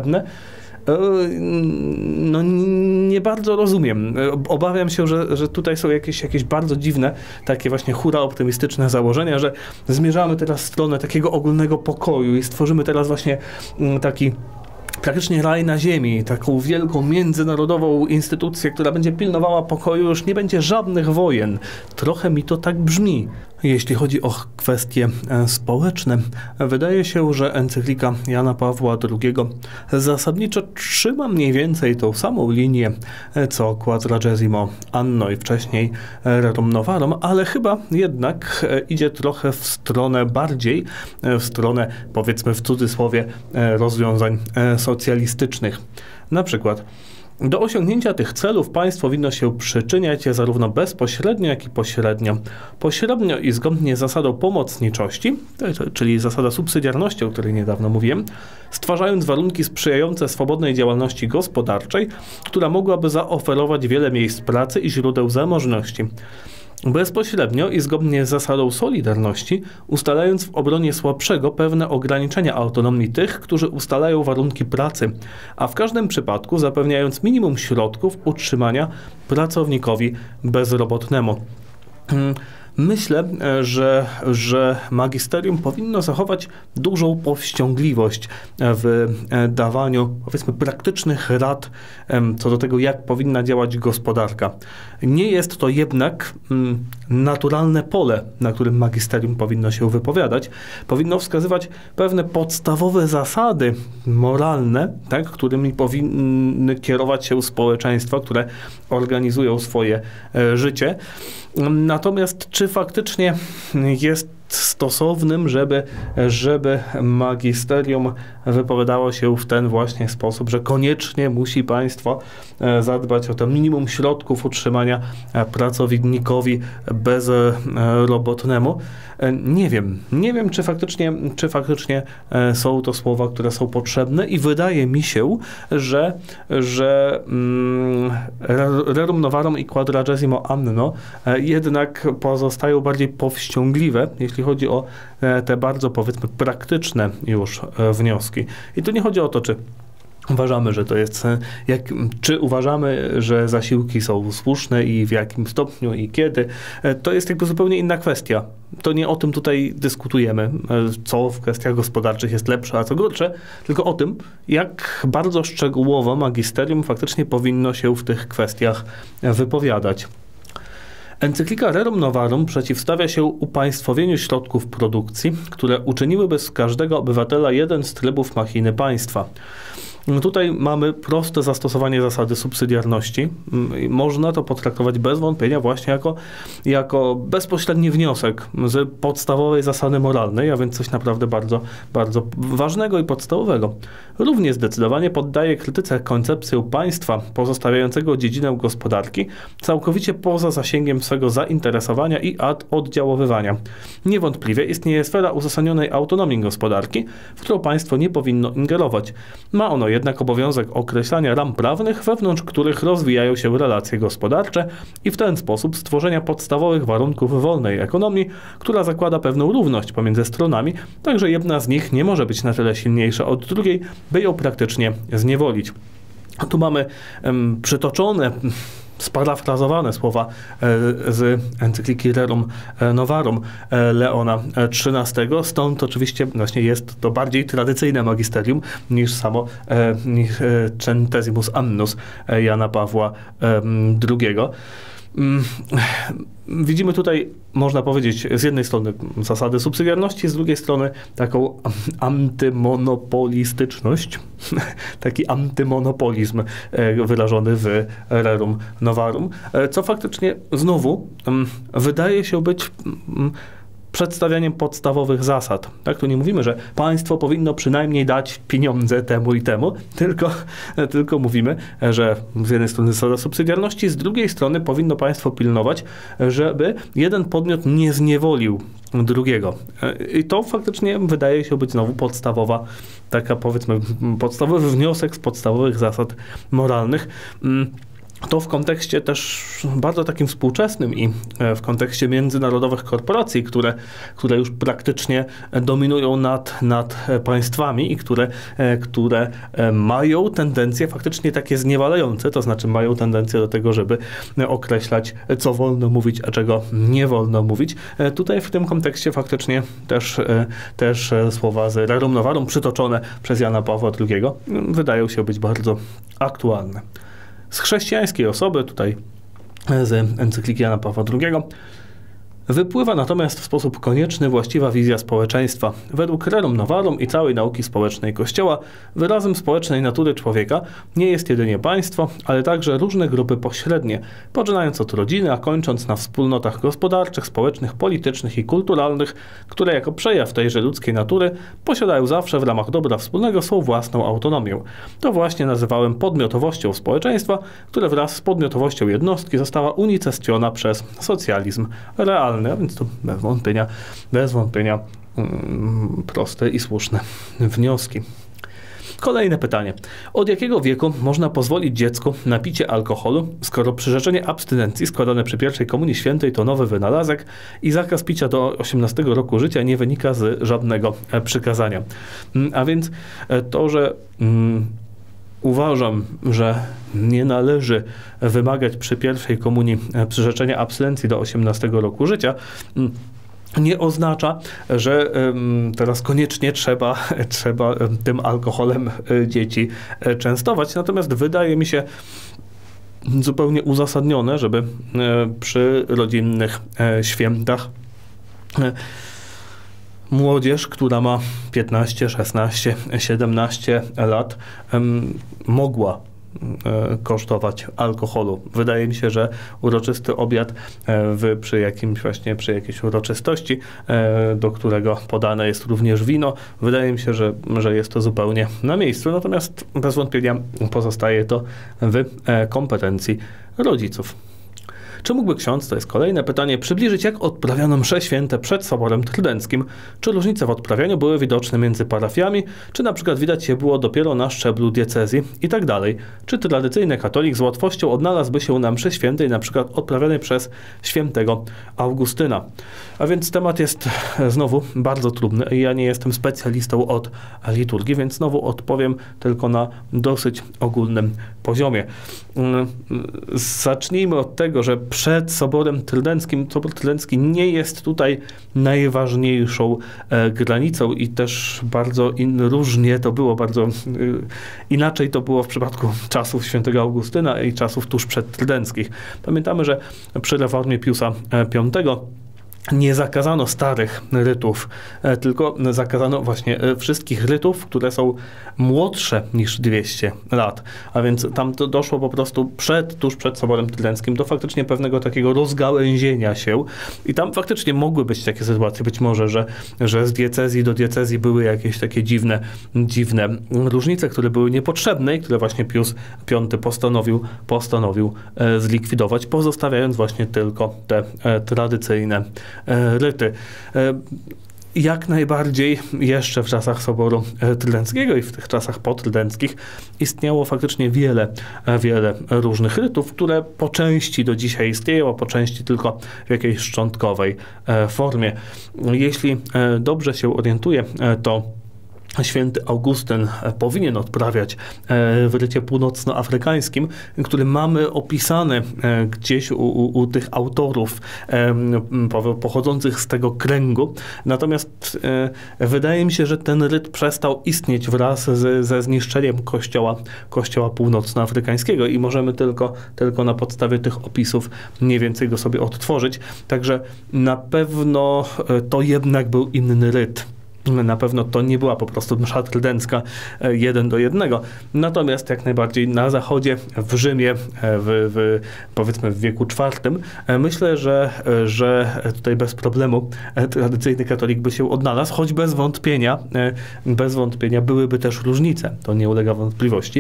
No nie bardzo rozumiem. Obawiam się, że tutaj są jakieś bardzo dziwne, takie właśnie hura optymistyczne założenia, że zmierzamy teraz w stronę takiego ogólnego pokoju i stworzymy teraz właśnie taki praktycznie raj na ziemi, taką wielką międzynarodową instytucję, która będzie pilnowała pokoju, już nie będzie żadnych wojen. Trochę mi to tak brzmi. Jeśli chodzi o kwestie społeczne, wydaje się, że encyklika Jana Pawła II zasadniczo trzyma mniej więcej tą samą linię, co Quadragesimo Anno i wcześniej Rerum Novarum, ale chyba jednak idzie trochę w stronę bardziej, w stronę, powiedzmy w cudzysłowie, rozwiązań socjalistycznych. Na przykład do osiągnięcia tych celów państwo winno się przyczyniać zarówno bezpośrednio, jak i pośrednio. Pośrednio i zgodnie z zasadą pomocniczości, czyli zasada subsydiarności, o której niedawno mówiłem, stwarzając warunki sprzyjające swobodnej działalności gospodarczej, która mogłaby zaoferować wiele miejsc pracy i źródeł zamożności. Bezpośrednio i zgodnie z zasadą solidarności, ustalając w obronie słabszego pewne ograniczenia autonomii tych, którzy ustalają warunki pracy, a w każdym przypadku zapewniając minimum środków utrzymania pracownikowi bezrobotnemu. Myślę, że magisterium powinno zachować dużą powściągliwość w dawaniu, powiedzmy, praktycznych rad co do tego, jak powinna działać gospodarka. Nie jest to jednak naturalne pole, na którym magisterium powinno się wypowiadać. Powinno wskazywać pewne podstawowe zasady moralne, tak, którymi powinny kierować się społeczeństwa, które organizują swoje życie. Natomiast czy faktycznie jest stosownym, żeby magisterium wypowiadało się w ten właśnie sposób, że koniecznie musi państwo zadbać o to minimum środków utrzymania pracownikowi bezrobotnemu? Nie wiem, czy faktycznie są to słowa, które są potrzebne i wydaje mi się, że Rerum Novarum i Quadragesimo Anno jednak pozostają bardziej powściągliwe, jeśli chodzi o te bardzo, powiedzmy, praktyczne już wnioski. I tu nie chodzi o to, czy uważamy, że to jest, czy uważamy, że zasiłki są słuszne i w jakim stopniu i kiedy, to jest jakby zupełnie inna kwestia. To nie o tym tutaj dyskutujemy, co w kwestiach gospodarczych jest lepsze, a co gorsze, tylko o tym, jak bardzo szczegółowo magisterium faktycznie powinno się w tych kwestiach wypowiadać. Encyklika Rerum Novarum przeciwstawia się upaństwowieniu środków produkcji, które uczyniłyby z każdego obywatela jeden z trybów machiny państwa. Tutaj mamy proste zastosowanie zasady subsydiarności. Można to potraktować bez wątpienia właśnie jako bezpośredni wniosek z podstawowej zasady moralnej, a więc coś naprawdę bardzo, bardzo ważnego i podstawowego. Równie zdecydowanie poddaje krytyce koncepcję państwa pozostawiającego dziedzinę gospodarki całkowicie poza zasięgiem swego zainteresowania i oddziaływania. Niewątpliwie istnieje sfera uzasadnionej autonomii gospodarki, w którą państwo nie powinno ingerować. Ma ono jednak obowiązek określania ram prawnych, wewnątrz których rozwijają się relacje gospodarcze i w ten sposób stworzenia podstawowych warunków wolnej ekonomii, która zakłada pewną równość pomiędzy stronami, tak że jedna z nich nie może być na tyle silniejsza od drugiej, by ją praktycznie zniewolić. Tu mamy przytoczone, sparafrazowane słowa z encykliki Rerum Novarum Leona XIII. Stąd oczywiście właśnie jest to bardziej tradycyjne magisterium niż samo Centesimus Annus Jana Pawła II. Widzimy tutaj, można powiedzieć, z jednej strony zasady subsydiarności, z drugiej strony taką antymonopolistyczność, taki antymonopolizm wyrażony w Rerum Novarum, co faktycznie znowu wydaje się być przedstawianiem podstawowych zasad. Tak? Tu nie mówimy, że państwo powinno przynajmniej dać pieniądze temu i temu, tylko mówimy, że z jednej strony zasada subsydiarności, z drugiej strony powinno państwo pilnować, żeby jeden podmiot nie zniewolił drugiego. I to faktycznie wydaje się być znowu podstawowa, taka, powiedzmy, podstawowy wniosek z podstawowych zasad moralnych. To w kontekście też bardzo takim współczesnym i w kontekście międzynarodowych korporacji, które już praktycznie dominują nad państwami i które mają tendencje faktycznie takie zniewalające, to znaczy mają tendencję do tego, żeby określać, co wolno mówić, a czego nie wolno mówić. Tutaj w tym kontekście faktycznie też słowa z Rerum Novarum przytoczone przez Jana Pawła II wydają się być bardzo aktualne. Z chrześcijańskiej osoby, tutaj z encykliki Jana Pawła II, Wypływa natomiast w sposób konieczny właściwa wizja społeczeństwa. Według Rerum Novarum i całej nauki społecznej Kościoła wyrazem społecznej natury człowieka nie jest jedynie państwo, ale także różne grupy pośrednie, poczynając od rodziny, a kończąc na wspólnotach gospodarczych, społecznych, politycznych i kulturalnych, które jako przejaw tejże ludzkiej natury posiadają zawsze w ramach dobra wspólnego swą własną autonomię. To właśnie nazywałem podmiotowością społeczeństwa, które wraz z podmiotowością jednostki została unicestwiona przez socjalizm realny. A więc to bez wątpienia proste i słuszne wnioski. Kolejne pytanie. Od jakiego wieku można pozwolić dziecku na picie alkoholu, skoro przyrzeczenie abstynencji składane przy pierwszej Komunii Świętej to nowy wynalazek i zakaz picia do 18 roku życia nie wynika z żadnego przykazania? A więc to, że uważam, że nie należy wymagać przy pierwszej komunii przyrzeczenia abstynencji do 18 roku życia, nie oznacza, że teraz koniecznie trzeba tym alkoholem dzieci częstować. Natomiast wydaje mi się zupełnie uzasadnione, żeby przy rodzinnych świętach młodzież, która ma 15, 16, 17 lat, mogła kosztować alkoholu. Wydaje mi się, że uroczysty obiad przy jakiejś uroczystości, do którego podane jest również wino, wydaje mi się, że jest to zupełnie na miejscu. Natomiast bez wątpienia pozostaje to w kompetencji rodziców. Czy mógłby ksiądz, to jest kolejne pytanie, przybliżyć, jak odprawiano msze święte przed Soborem Trydenckim? Czy różnice w odprawianiu były widoczne między parafiami, czy na przykład widać je było dopiero na szczeblu diecezji i tak dalej? Czy tradycyjny katolik z łatwością odnalazłby się na mszy świętej, na przykład odprawianej przez świętego Augustyna? A więc temat jest znowu bardzo trudny i ja nie jestem specjalistą od liturgii, więc znowu odpowiem tylko na dosyć ogólnym poziomie. Zacznijmy od tego, że przed Soborem Trydenckim Sobor Trydencki nie jest tutaj najważniejszą granicą i też bardzo różnie to było, bardzo inaczej to było w przypadku czasów świętego Augustyna i czasów tuż przedtrydenckich. Pamiętamy, że przy reformie Piusa V nie zakazano starych rytów, tylko zakazano właśnie wszystkich rytów, które są młodsze niż 200 lat. A więc tam to doszło po prostu tuż przed Soborem Trydenckim do faktycznie pewnego takiego rozgałęzienia się i tam faktycznie mogły być takie sytuacje, być może, że z diecezji do diecezji były jakieś takie dziwne różnice, które były niepotrzebne i które właśnie Pius V postanowił zlikwidować, pozostawiając właśnie tylko te tradycyjne ryty. Jak najbardziej jeszcze w czasach Soboru Trydenckiego i w tych czasach potrydenckich istniało faktycznie wiele różnych rytów, które po części do dzisiaj istnieją, a po części tylko w jakiejś szczątkowej formie. Jeśli dobrze się orientuję, to święty Augustyn powinien odprawiać w rycie północnoafrykańskim, który mamy opisany gdzieś u tych autorów pochodzących z tego kręgu. Natomiast wydaje mi się, że ten ryt przestał istnieć wraz ze zniszczeniem kościoła północnoafrykańskiego i możemy tylko na podstawie tych opisów mniej więcej go sobie odtworzyć. Także na pewno to jednak był inny ryt. Na pewno to nie była po prostu msza trydencka 1 do 1. Natomiast jak najbardziej na zachodzie, w Rzymie, powiedzmy w wieku IV, myślę, że tutaj bez problemu tradycyjny katolik by się odnalazł, choć bez wątpienia byłyby też różnice. To nie ulega wątpliwości,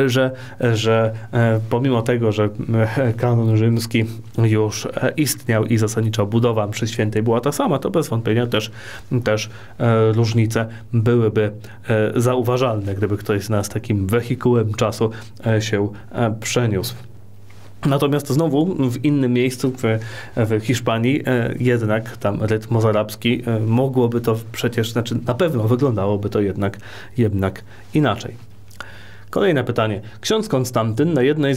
że pomimo tego, że kanon rzymski już istniał i zasadniczo budowa mszy świętej była ta sama, to bez wątpienia też różnice byłyby zauważalne, gdyby ktoś z nas takim wehikułem czasu się przeniósł. Natomiast znowu w innym miejscu, w Hiszpanii, jednak tam rytm mozarabski mogłoby to przecież, na pewno wyglądałoby to jednak inaczej. Kolejne pytanie. Ksiądz Konstantyn na jednej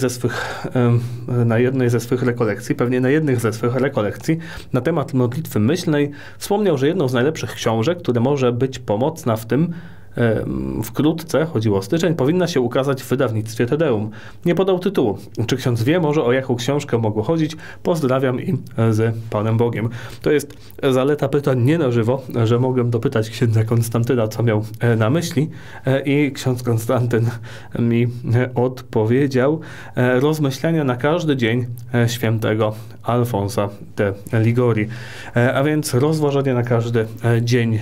ze swych rekolekcji, pewnie na jednych ze swych rekolekcji na temat modlitwy myślnej wspomniał, że jedną z najlepszych książek, która może być pomocna w tym, wkrótce, chodziło o styczeń, powinna się ukazać w wydawnictwie Tedeum. Nie podał tytułu. Czy ksiądz wie może, o jaką książkę mogło chodzić? Pozdrawiam i z Panem Bogiem. To jest zaleta pytań nie na żywo, że mogłem dopytać księdza Konstantyna, co miał na myśli, i ksiądz Konstantyn mi odpowiedział: rozmyślania na każdy dzień świętego Alfonsa de Liguori. A więc rozważanie na każdy dzień.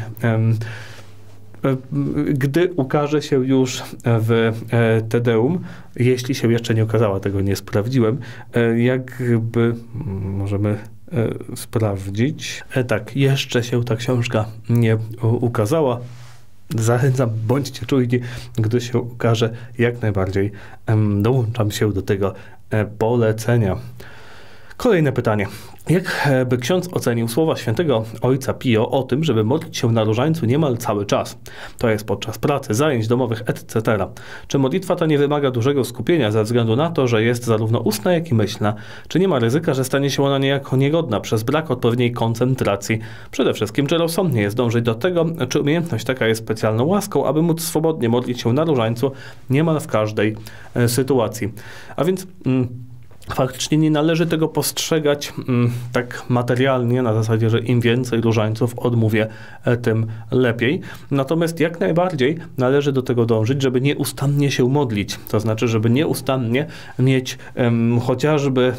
Gdy ukaże się już w Tedeum, jeśli się jeszcze nie ukazała, tego nie sprawdziłem, jakby możemy sprawdzić. Tak, jeszcze się ta książka nie ukazała. Zachęcam, bądźcie czujni, gdy się ukaże, jak najbardziej dołączam się do tego polecenia. Kolejne pytanie. Jak by ksiądz ocenił słowa świętego ojca Pio o tym, żeby modlić się na różańcu niemal cały czas? To jest podczas pracy, zajęć domowych, etc. Czy modlitwa ta nie wymaga dużego skupienia ze względu na to, że jest zarówno ustna, jak i myślna? Czy nie ma ryzyka, że stanie się ona niejako niegodna przez brak odpowiedniej koncentracji? Przede wszystkim, czy rozsądnie jest dążyć do tego, czy umiejętność taka jest specjalną łaską, aby móc swobodnie modlić się na różańcu niemal w każdej sytuacji? A więc faktycznie nie należy tego postrzegać tak materialnie, na zasadzie, że im więcej różańców odmówię, tym lepiej. Natomiast jak najbardziej należy do tego dążyć, żeby nieustannie się modlić. To znaczy, żeby nieustannie mieć chociażby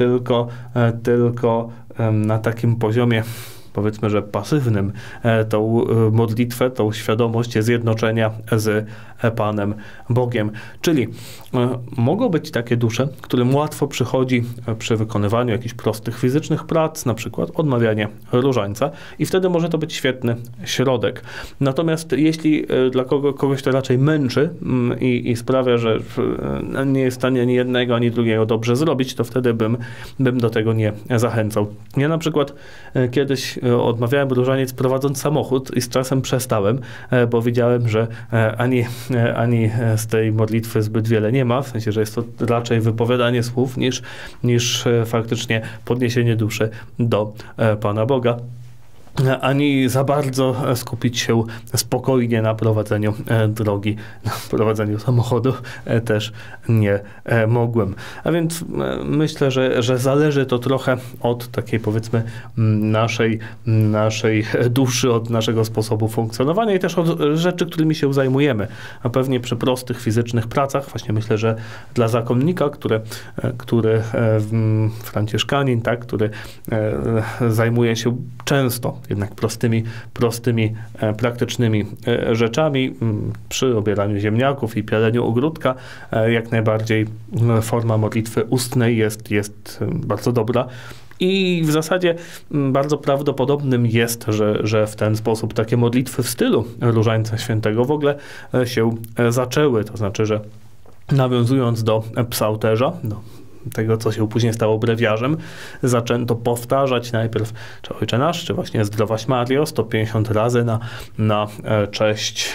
tylko na takim poziomie, powiedzmy, że pasywnym, tą modlitwę, tą świadomość zjednoczenia z Panem Bogiem. Czyli mogą być takie dusze, którym łatwo przychodzi przy wykonywaniu jakichś prostych fizycznych prac, na przykład odmawianie różańca, i wtedy może to być świetny środek. Natomiast jeśli dla kogoś to raczej męczy i sprawia, że nie jest w stanie ani jednego, ani drugiego dobrze zrobić, to wtedy bym do tego nie zachęcał. Ja na przykład kiedyś odmawiałem różaniec prowadząc samochód i z czasem przestałem, bo widziałem, że ani z tej modlitwy zbyt wiele nie ma, w sensie, że jest to raczej wypowiadanie słów niż faktycznie podniesienie duszy do Pana Boga, ani za bardzo skupić się spokojnie na prowadzeniu drogi, na prowadzeniu samochodu też nie mogłem. A więc myślę, że zależy to trochę od takiej, powiedzmy, naszej duszy, od naszego sposobu funkcjonowania i też od rzeczy, którymi się zajmujemy. A pewnie przy prostych fizycznych pracach, właśnie myślę, że dla zakonnika, który franciszkanin, tak, który zajmuje się często jednak prostymi, praktycznymi rzeczami, przy obieraniu ziemniaków i pieleniu ogródka, jak najbardziej forma modlitwy ustnej jest bardzo dobra. I w zasadzie bardzo prawdopodobnym jest, że w ten sposób takie modlitwy w stylu Różańca Świętego w ogóle się zaczęły. To znaczy, że nawiązując do psalterza, do tego, co się później stało brewiarzem, zaczęto powtarzać najpierw czy Ojcze Nasz, czy właśnie Zdrowaś Mario 150 razy na cześć,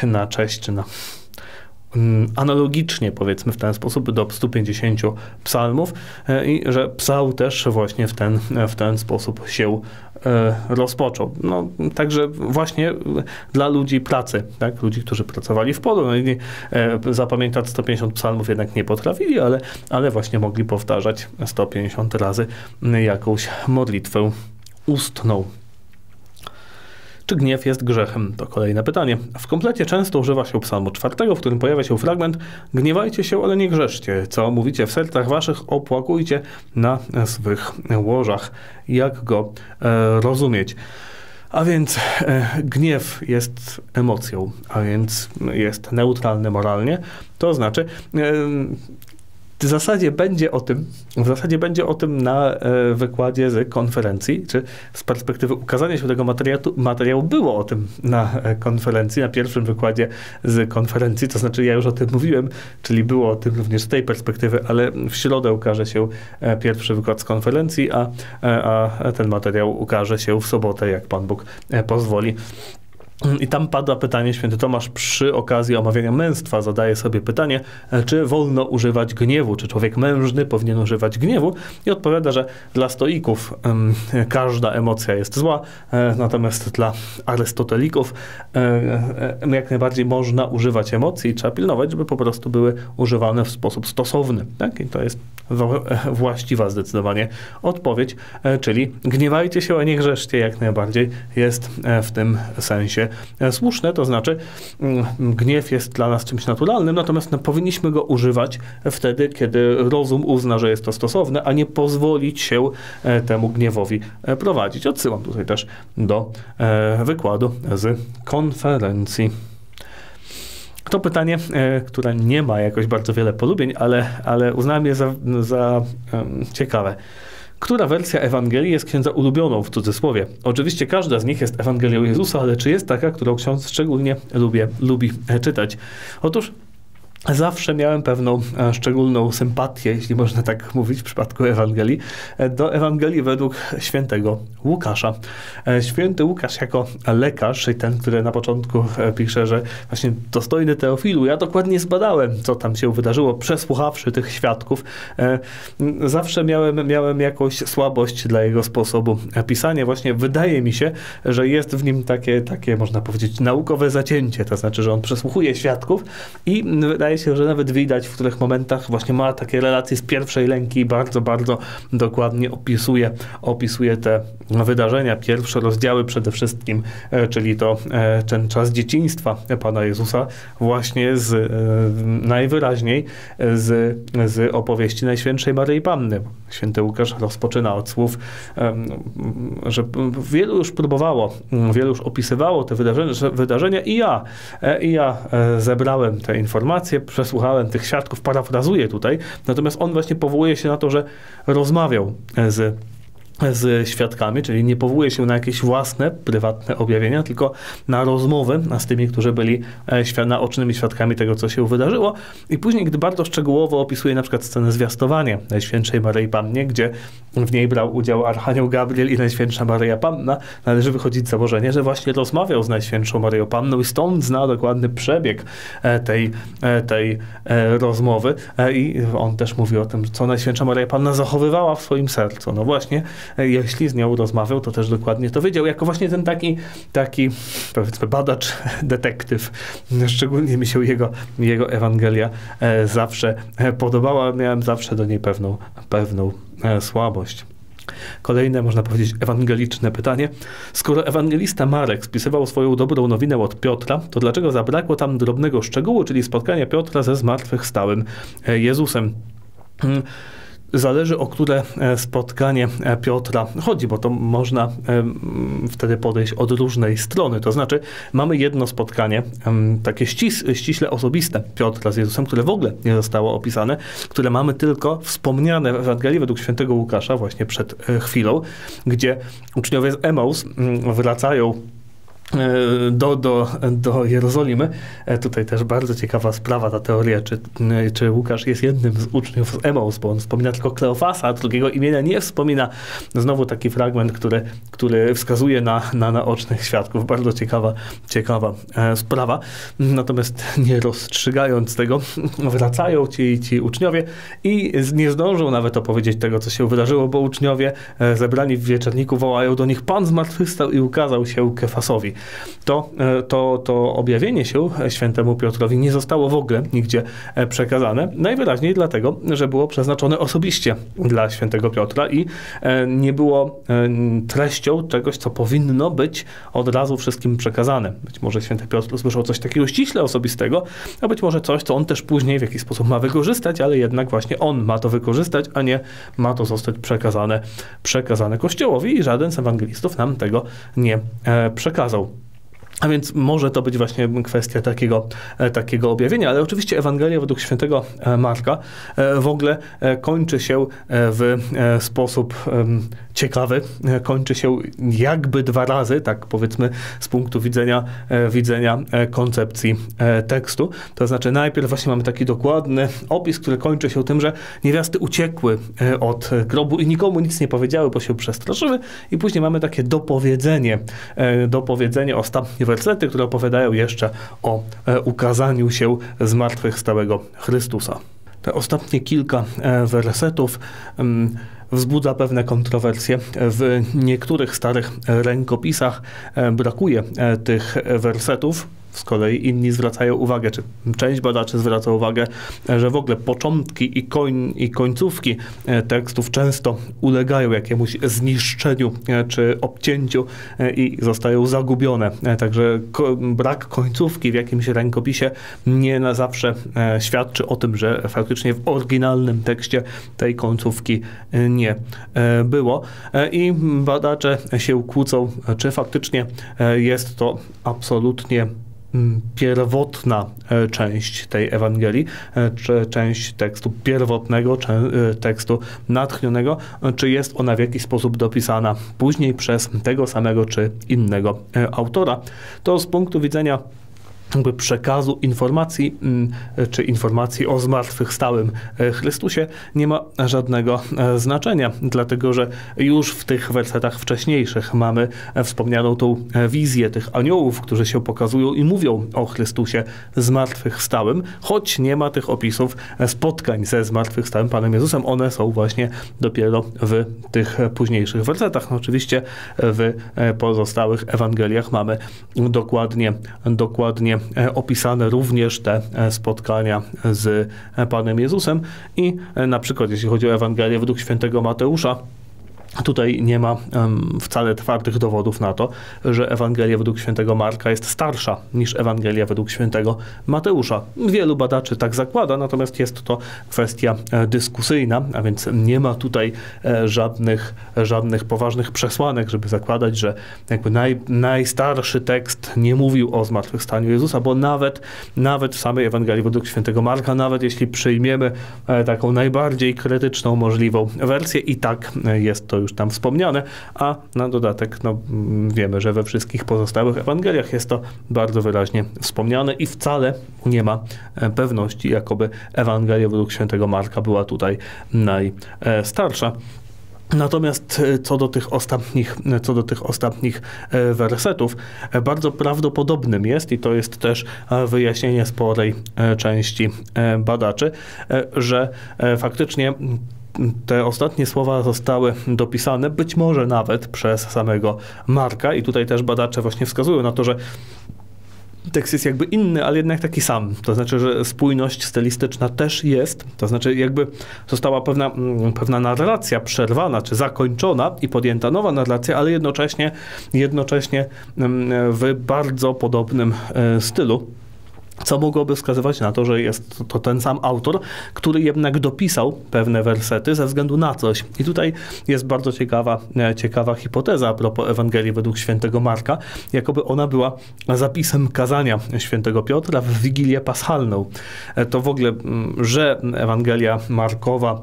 analogicznie, powiedzmy, w ten sposób do 150 psalmów, i że psał też właśnie w ten sposób się rozpoczął. No, także właśnie dla ludzi pracy, tak? Ludzi, którzy pracowali w polu, no i zapamiętać 150 psalmów jednak nie potrafili, ale właśnie mogli powtarzać 150 razy jakąś modlitwę ustną. Czy gniew jest grzechem? To kolejne pytanie. W komplecie często używa się psalmu 4, w którym pojawia się fragment: gniewajcie się, ale nie grzeszcie. Co mówicie w sercach waszych, opłakujcie na swych łożach. Jak go rozumieć? A więc gniew jest emocją, a więc jest neutralny moralnie. To znaczy w zasadzie będzie o tym na wykładzie z konferencji, czy z perspektywy ukazania się tego materiału było o tym na konferencji, na pierwszym wykładzie z konferencji, to znaczy ja już o tym mówiłem, czyli było o tym również z tej perspektywy, ale w środę ukaże się pierwszy wykład z konferencji, a ten materiał ukaże się w sobotę, jak Pan Bóg pozwoli. I tam pada pytanie, święty Tomasz przy okazji omawiania męstwa zadaje sobie pytanie, czy wolno używać gniewu, czy człowiek mężny powinien używać gniewu, i odpowiada, że dla stoików każda emocja jest zła, natomiast dla arystotelików jak najbardziej można używać emocji i trzeba pilnować, żeby po prostu były używane w sposób stosowny. Tak? I to jest właściwa zdecydowanie odpowiedź, czyli gniewajcie się, a nie grzeszcie, jak najbardziej jest w tym sensie słuszne, to znaczy gniew jest dla nas czymś naturalnym, natomiast powinniśmy go używać wtedy, kiedy rozum uzna, że jest to stosowne, a nie pozwolić się temu gniewowi prowadzić. Odsyłam tutaj też do wykładu z konferencji. To pytanie, które nie ma jakoś bardzo wiele polubień, ale uznałem je za ciekawe. Która wersja Ewangelii jest księdza ulubioną, w cudzysłowie? Oczywiście każda z nich jest Ewangelią Jezusa, ale czy jest taka, którą ksiądz szczególnie lubi czytać? Otóż zawsze miałem pewną szczególną sympatię, jeśli można tak mówić w przypadku Ewangelii, do Ewangelii według świętego Łukasza. Święty Łukasz jako lekarz, i ten, który na początku pisze, że właśnie dostojny Teofilu, ja dokładnie zbadałem, co tam się wydarzyło, przesłuchawszy tych świadków. Zawsze miałem jakąś słabość dla jego sposobu pisania. Właśnie wydaje mi się, że jest w nim takie można powiedzieć, naukowe zacięcie. To znaczy, że on przesłuchuje świadków i wydaje się, że nawet widać, w których momentach właśnie ma takie relacje z pierwszej ręki i bardzo, bardzo dokładnie opisuje te wydarzenia, pierwsze rozdziały przede wszystkim, czyli to ten czas dzieciństwa Pana Jezusa, właśnie najwyraźniej z opowieści Najświętszej Maryi Panny. Święty Łukasz rozpoczyna od słów, że wielu już próbowało, wielu już opisywało te wydarzenia i ja zebrałem te informacje, przesłuchałem tych świadków, parafrazuję tutaj, natomiast on właśnie powołuje się na to, że rozmawiał z świadkami, czyli nie powołuje się na jakieś własne, prywatne objawienia, tylko na rozmowę z tymi, którzy byli naocznymi świadkami tego, co się wydarzyło. I później, gdy bardzo szczegółowo opisuje na przykład scenę zwiastowania Najświętszej Maryi Pannie, gdzie w niej brał udział Archanioł Gabriel i Najświętsza Maryja Panna, należy wychodzić z założenia, że właśnie rozmawiał z Najświętszą Maryją Panną i stąd zna dokładny przebieg tej rozmowy. I on też mówi o tym, co Najświętsza Maryja Panna zachowywała w swoim sercu. No właśnie, jeśli z nią rozmawiał, to też dokładnie to wiedział. Jako właśnie ten taki powiedzmy badacz, detektyw. Szczególnie mi się jego Ewangelia zawsze podobała. Miałem zawsze do niej pewną słabość. Kolejne, można powiedzieć, ewangeliczne pytanie. Skoro ewangelista Marek spisywał swoją dobrą nowinę od Piotra, to dlaczego zabrakło tam drobnego szczegółu, czyli spotkania Piotra ze zmartwychwstałym Jezusem? Zależy, o które spotkanie Piotra chodzi, bo to można wtedy podejść od różnej strony. To znaczy, mamy jedno spotkanie, takie ściśle osobiste Piotra z Jezusem, które w ogóle nie zostało opisane, które mamy tylko wspomniane w Ewangelii według świętego Łukasza właśnie przed chwilą, gdzie uczniowie z Emaus wracają do Jerozolimy. Tutaj też bardzo ciekawa sprawa, ta teoria, czy Łukasz jest jednym z uczniów z Emaus, bo on wspomina tylko Kleofasa, a drugiego imienia nie wspomina. Znowu taki fragment, który wskazuje na naocznych świadków. Bardzo ciekawa sprawa. Natomiast nie rozstrzygając tego, wracają ci uczniowie i nie zdążą nawet opowiedzieć tego, co się wydarzyło, bo uczniowie zebrani w wieczorniku wołają do nich: Pan zmartwychwstał i ukazał się Kefasowi. To objawienie się świętemu Piotrowi nie zostało w ogóle nigdzie przekazane. Najwyraźniej dlatego, że było przeznaczone osobiście dla świętego Piotra i nie było treścią czegoś, co powinno być od razu wszystkim przekazane. Być może święty Piotr usłyszał coś takiego ściśle osobistego, a być może coś, co on też później w jakiś sposób ma wykorzystać, ale jednak właśnie on ma to wykorzystać, a nie ma to zostać przekazane Kościołowi i żaden z ewangelistów nam tego nie przekazał. A więc może to być właśnie kwestia takiego objawienia, ale oczywiście Ewangelia według świętego Marka w ogóle kończy się w sposób ciekawy, kończy się jakby 2 razy, tak powiedzmy z punktu widzenia koncepcji tekstu. To znaczy najpierw właśnie mamy taki dokładny opis, który kończy się tym, że niewiasty uciekły od grobu i nikomu nic nie powiedziały, bo się przestraszyły, i później mamy takie dopowiedzenie, ostatnie wersety, które opowiadają jeszcze o ukazaniu się zmartwychwstałego Chrystusa. Te ostatnie kilka wersetów wzbudza pewne kontrowersje. W niektórych starych rękopisach brakuje tych wersetów. Z kolei inni zwracają uwagę, czy część badaczy zwraca uwagę, że w ogóle początki i końcówki tekstów często ulegają jakiemuś zniszczeniu czy obcięciu i zostają zagubione. Także brak końcówki w jakimś rękopisie nie na zawsze świadczy o tym, że faktycznie w oryginalnym tekście tej końcówki nie było. I badacze się kłócą, czy faktycznie jest to absolutnie pierwotna część tej Ewangelii, czy część tekstu pierwotnego, tekstu natchnionego, czy jest ona w jakiś sposób dopisana później przez tego samego czy innego autora. To z punktu widzenia jakby przekazu informacji, czy informacji o zmartwychwstałym Chrystusie nie ma żadnego znaczenia, dlatego że już w tych wersetach wcześniejszych mamy wspomnianą tą wizję tych aniołów, którzy się pokazują i mówią o Chrystusie zmartwychwstałym, choć nie ma tych opisów spotkań ze zmartwychwstałym Panem Jezusem. One są właśnie dopiero w tych późniejszych wersetach. No oczywiście w pozostałych Ewangeliach mamy dokładnie opisane również te spotkania z Panem Jezusem i na przykład jeśli chodzi o Ewangelię według świętego Mateusza, tutaj nie ma wcale twardych dowodów na to, że Ewangelia według świętego Marka jest starsza niż Ewangelia według świętego Mateusza. Wielu badaczy tak zakłada, natomiast jest to kwestia dyskusyjna, a więc nie ma tutaj żadnych poważnych przesłanek, żeby zakładać, że jakby najstarszy tekst nie mówił o zmartwychwstaniu Jezusa, bo nawet w samej Ewangelii według świętego Marka, nawet jeśli przyjmiemy taką najbardziej krytyczną możliwą wersję, i tak jest to już tam wspomniane, a na dodatek wiemy, że we wszystkich pozostałych Ewangeliach jest to bardzo wyraźnie wspomniane i wcale nie ma pewności, jakoby Ewangelia według świętego Marka była tutaj najstarsza. Natomiast co do tych ostatnich wersetów, bardzo prawdopodobnym jest, i to jest też wyjaśnienie sporej części badaczy, że faktycznie te ostatnie słowa zostały dopisane, być może nawet przez samego Marka, i tutaj też badacze właśnie wskazują na to, że tekst jest jakby inny, ale jednak taki sam. To znaczy, że spójność stylistyczna też jest. To znaczy, jakby została pewna narracja przerwana, czy zakończona i podjęta nowa narracja, ale jednocześnie w bardzo podobnym stylu. Co mogłoby wskazywać na to, że jest to ten sam autor, który jednak dopisał pewne wersety ze względu na coś. I tutaj jest bardzo ciekawa hipoteza a propos Ewangelii według świętego Marka, jakoby ona była zapisem kazania świętego Piotra w Wigilię Paschalną. To w ogóle, że Ewangelia Markowa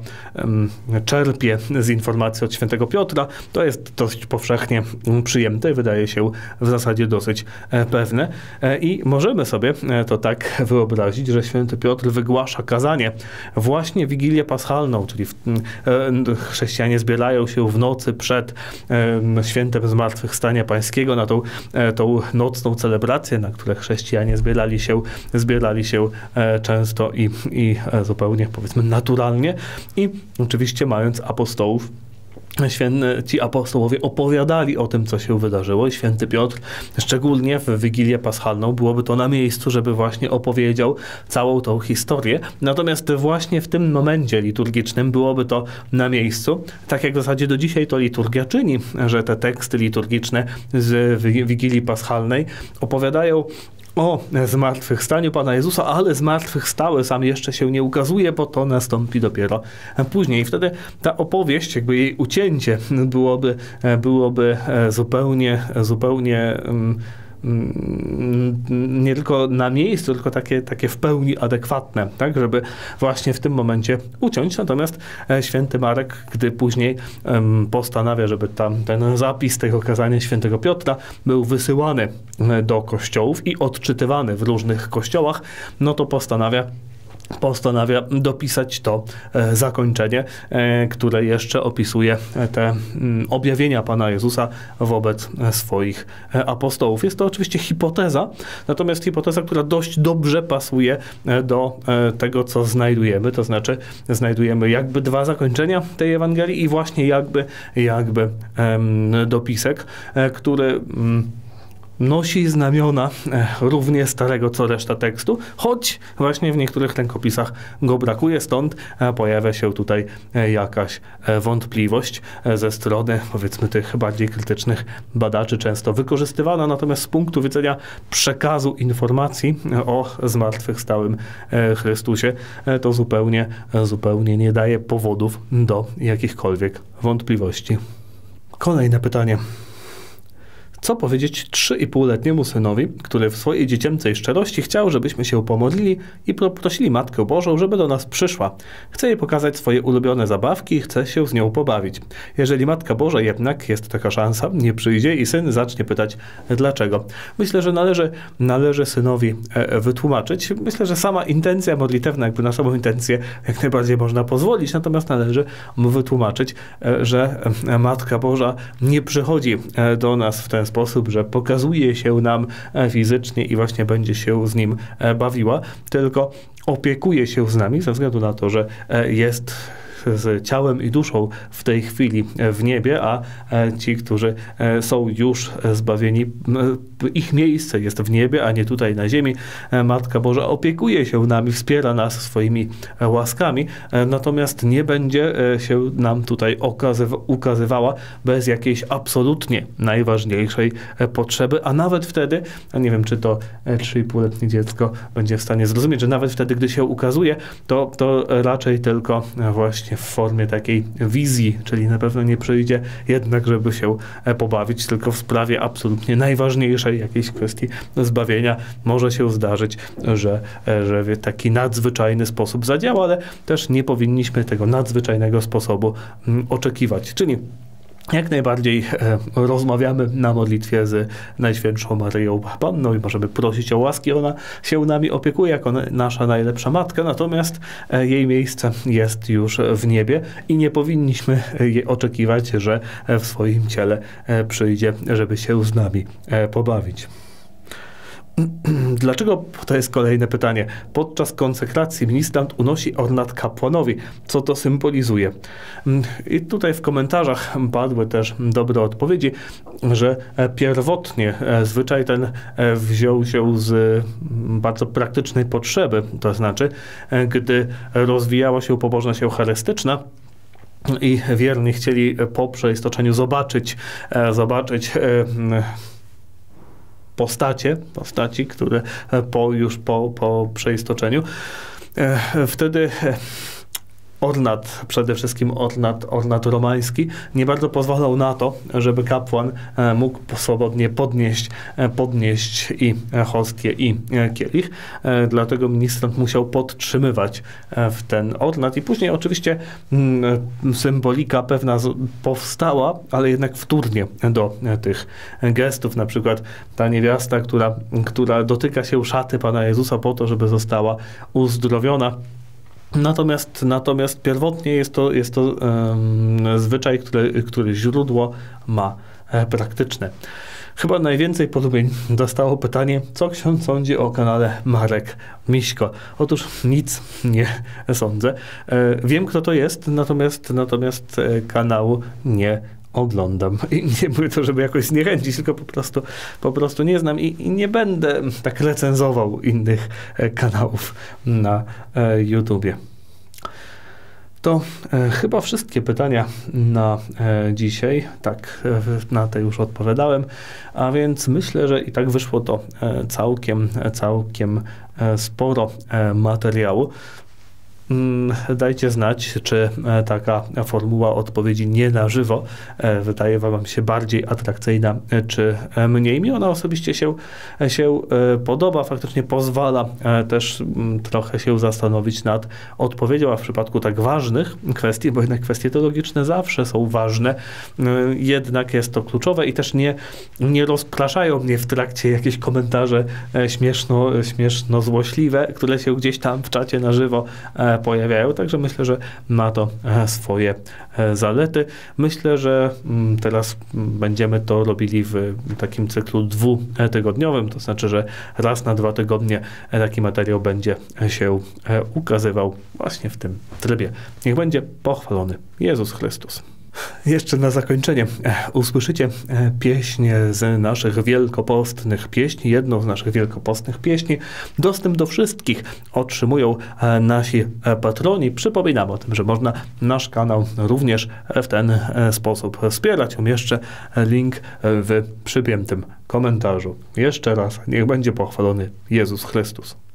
czerpie z informacji od świętego Piotra, to jest dość powszechnie przyjęte i wydaje się w zasadzie dosyć pewne. I możemy sobie to tak wyobrazić, że święty Piotr wygłasza kazanie właśnie Wigilię Paschalną, czyli chrześcijanie zbierają się w nocy przed świętem Zmartwychwstania Pańskiego na tą nocną celebrację, na które chrześcijanie zbierali się często i zupełnie, powiedzmy, naturalnie. I oczywiście mając apostołów, ci apostołowie opowiadali o tym, co się wydarzyło, i święty Piotr, szczególnie w Wigilię Paschalną, byłoby to na miejscu, żeby właśnie opowiedział całą tą historię. Natomiast właśnie w tym momencie liturgicznym byłoby to na miejscu, tak jak w zasadzie do dzisiaj to liturgia czyni, że te teksty liturgiczne z Wigilii Paschalnej opowiadają o zmartwychwstaniu Pana Jezusa, ale zmartwychwstały sam jeszcze się nie ukazuje, bo to nastąpi dopiero później. I wtedy ta opowieść, jakby jej ucięcie byłoby zupełnie nie tylko na miejscu, tylko takie w pełni adekwatne, tak, żeby właśnie w tym momencie uciąć. Natomiast święty Marek, gdy później postanawia, żeby ten zapis tego kazania świętego Piotra był wysyłany do kościołów i odczytywany w różnych kościołach, no to postanawia dopisać to zakończenie, które jeszcze opisuje te objawienia Pana Jezusa wobec swoich apostołów. Jest to oczywiście hipoteza, natomiast hipoteza, która dość dobrze pasuje do tego, co znajdujemy. To znaczy znajdujemy jakby dwa zakończenia tej Ewangelii i właśnie jakby dopisek, który nosi znamiona równie starego co reszta tekstu, choć właśnie w niektórych rękopisach go brakuje, stąd pojawia się tutaj jakaś wątpliwość ze strony, powiedzmy, tych bardziej krytycznych badaczy, często wykorzystywana, natomiast z punktu widzenia przekazu informacji o zmartwychwstałym Chrystusie to zupełnie nie daje powodów do jakichkolwiek wątpliwości. Kolejne pytanie. Co powiedzieć 3,5-letniemu synowi, który w swojej dziecięcej szczerości chciał, żebyśmy się pomodlili i poprosili Matkę Bożą, żeby do nas przyszła. Chce jej pokazać swoje ulubione zabawki i chce się z nią pobawić. Jeżeli Matka Boża jednak, jest taka szansa, nie przyjdzie i syn zacznie pytać dlaczego. Myślę, że należy synowi wytłumaczyć. Myślę, że sama intencja modlitewna, jakby na samą intencję jak najbardziej można pozwolić, natomiast należy mu wytłumaczyć, że Matka Boża nie przychodzi do nas w ten sposób, że pokazuje się nam fizycznie i właśnie będzie się z nim bawiła, tylko opiekuje się z nami ze względu na to, że jest z ciałem i duszą w tej chwili w niebie, a ci, którzy są już zbawieni, ich miejsce jest w niebie, a nie tutaj na ziemi. Matka Boża opiekuje się nami, wspiera nas swoimi łaskami, natomiast nie będzie się nam tutaj ukazywała bez jakiejś absolutnie najważniejszej potrzeby, a nawet wtedy, nie wiem, czy to 3,5-letnie dziecko będzie w stanie zrozumieć, że nawet wtedy, gdy się ukazuje, to raczej tylko właśnie w formie takiej wizji, czyli na pewno nie przyjdzie jednak, żeby się pobawić, tylko w sprawie absolutnie najważniejszej jakiejś kwestii zbawienia może się zdarzyć, że w taki nadzwyczajny sposób zadziała, ale też nie powinniśmy tego nadzwyczajnego sposobu oczekiwać. Czyli jak najbardziej rozmawiamy na modlitwie z Najświętszą Maryją Panną i możemy prosić o łaski. Ona się nami opiekuje jako nasza najlepsza matka, natomiast jej miejsce jest już w niebie i nie powinniśmy oczekiwać, że w swoim ciele przyjdzie, żeby się z nami pobawić. Dlaczego, to jest kolejne pytanie, podczas konsekracji ministrant unosi ornat kapłanowi? Co to symbolizuje? I tutaj w komentarzach padły też dobre odpowiedzi, że pierwotnie zwyczaj ten wziął się z bardzo praktycznej potrzeby, to znaczy, gdy rozwijała się pobożność eucharystyczna, i wierni chcieli po przeistoczeniu zobaczyć postaci, które już po przeistoczeniu. Wtedy ornat, przede wszystkim ornat romański, nie bardzo pozwalał na to, żeby kapłan mógł swobodnie podnieść i hostię, i kielich. Dlatego ministrant musiał podtrzymywać w ten ornat i później oczywiście symbolika pewna powstała, ale jednak wtórnie do tych gestów. Na przykład ta niewiasta, która dotyka się szaty Pana Jezusa po to, żeby została uzdrowiona. Natomiast pierwotnie jest to zwyczaj, który źródło ma praktyczne. Chyba najwięcej polubień dostało pytanie, co ksiądz sądzi o kanale Marek Miśko. Otóż nic nie sądzę. Wiem, kto to jest, natomiast kanału nie oglądam. I nie mówię to, żeby jakoś zniechęcić, tylko po prostu nie znam i nie będę tak recenzował innych kanałów na YouTubie. To chyba wszystkie pytania na dzisiaj. Tak, na te już odpowiadałem, a więc myślę, że i tak wyszło to całkiem sporo materiału. Dajcie znać, czy taka formuła odpowiedzi nie na żywo wydaje wam się bardziej atrakcyjna, czy mniej. Mi ona osobiście się podoba, faktycznie pozwala też trochę się zastanowić nad odpowiedzią, a w przypadku tak ważnych kwestii, bo jednak kwestie teologiczne zawsze są ważne, jednak jest to kluczowe i też nie rozpraszają mnie w trakcie jakieś komentarze śmieszno złośliwe, które się gdzieś tam w czacie na żywo pojawiają, także myślę, że ma to swoje zalety. Myślę, że teraz będziemy to robili w takim cyklu 2-tygodniowym, to znaczy, że raz na 2 tygodnie taki materiał będzie się ukazywał właśnie w tym trybie. Niech będzie pochwalony Jezus Chrystus. Jeszcze na zakończenie usłyszycie pieśń z naszych wielkopostnych pieśni, jedną z naszych wielkopostnych pieśni. Dostęp do wszystkich otrzymują nasi patroni. Przypominam o tym, że można nasz kanał również w ten sposób wspierać. Umieszczę link w przypiętym komentarzu. Jeszcze raz, niech będzie pochwalony Jezus Chrystus.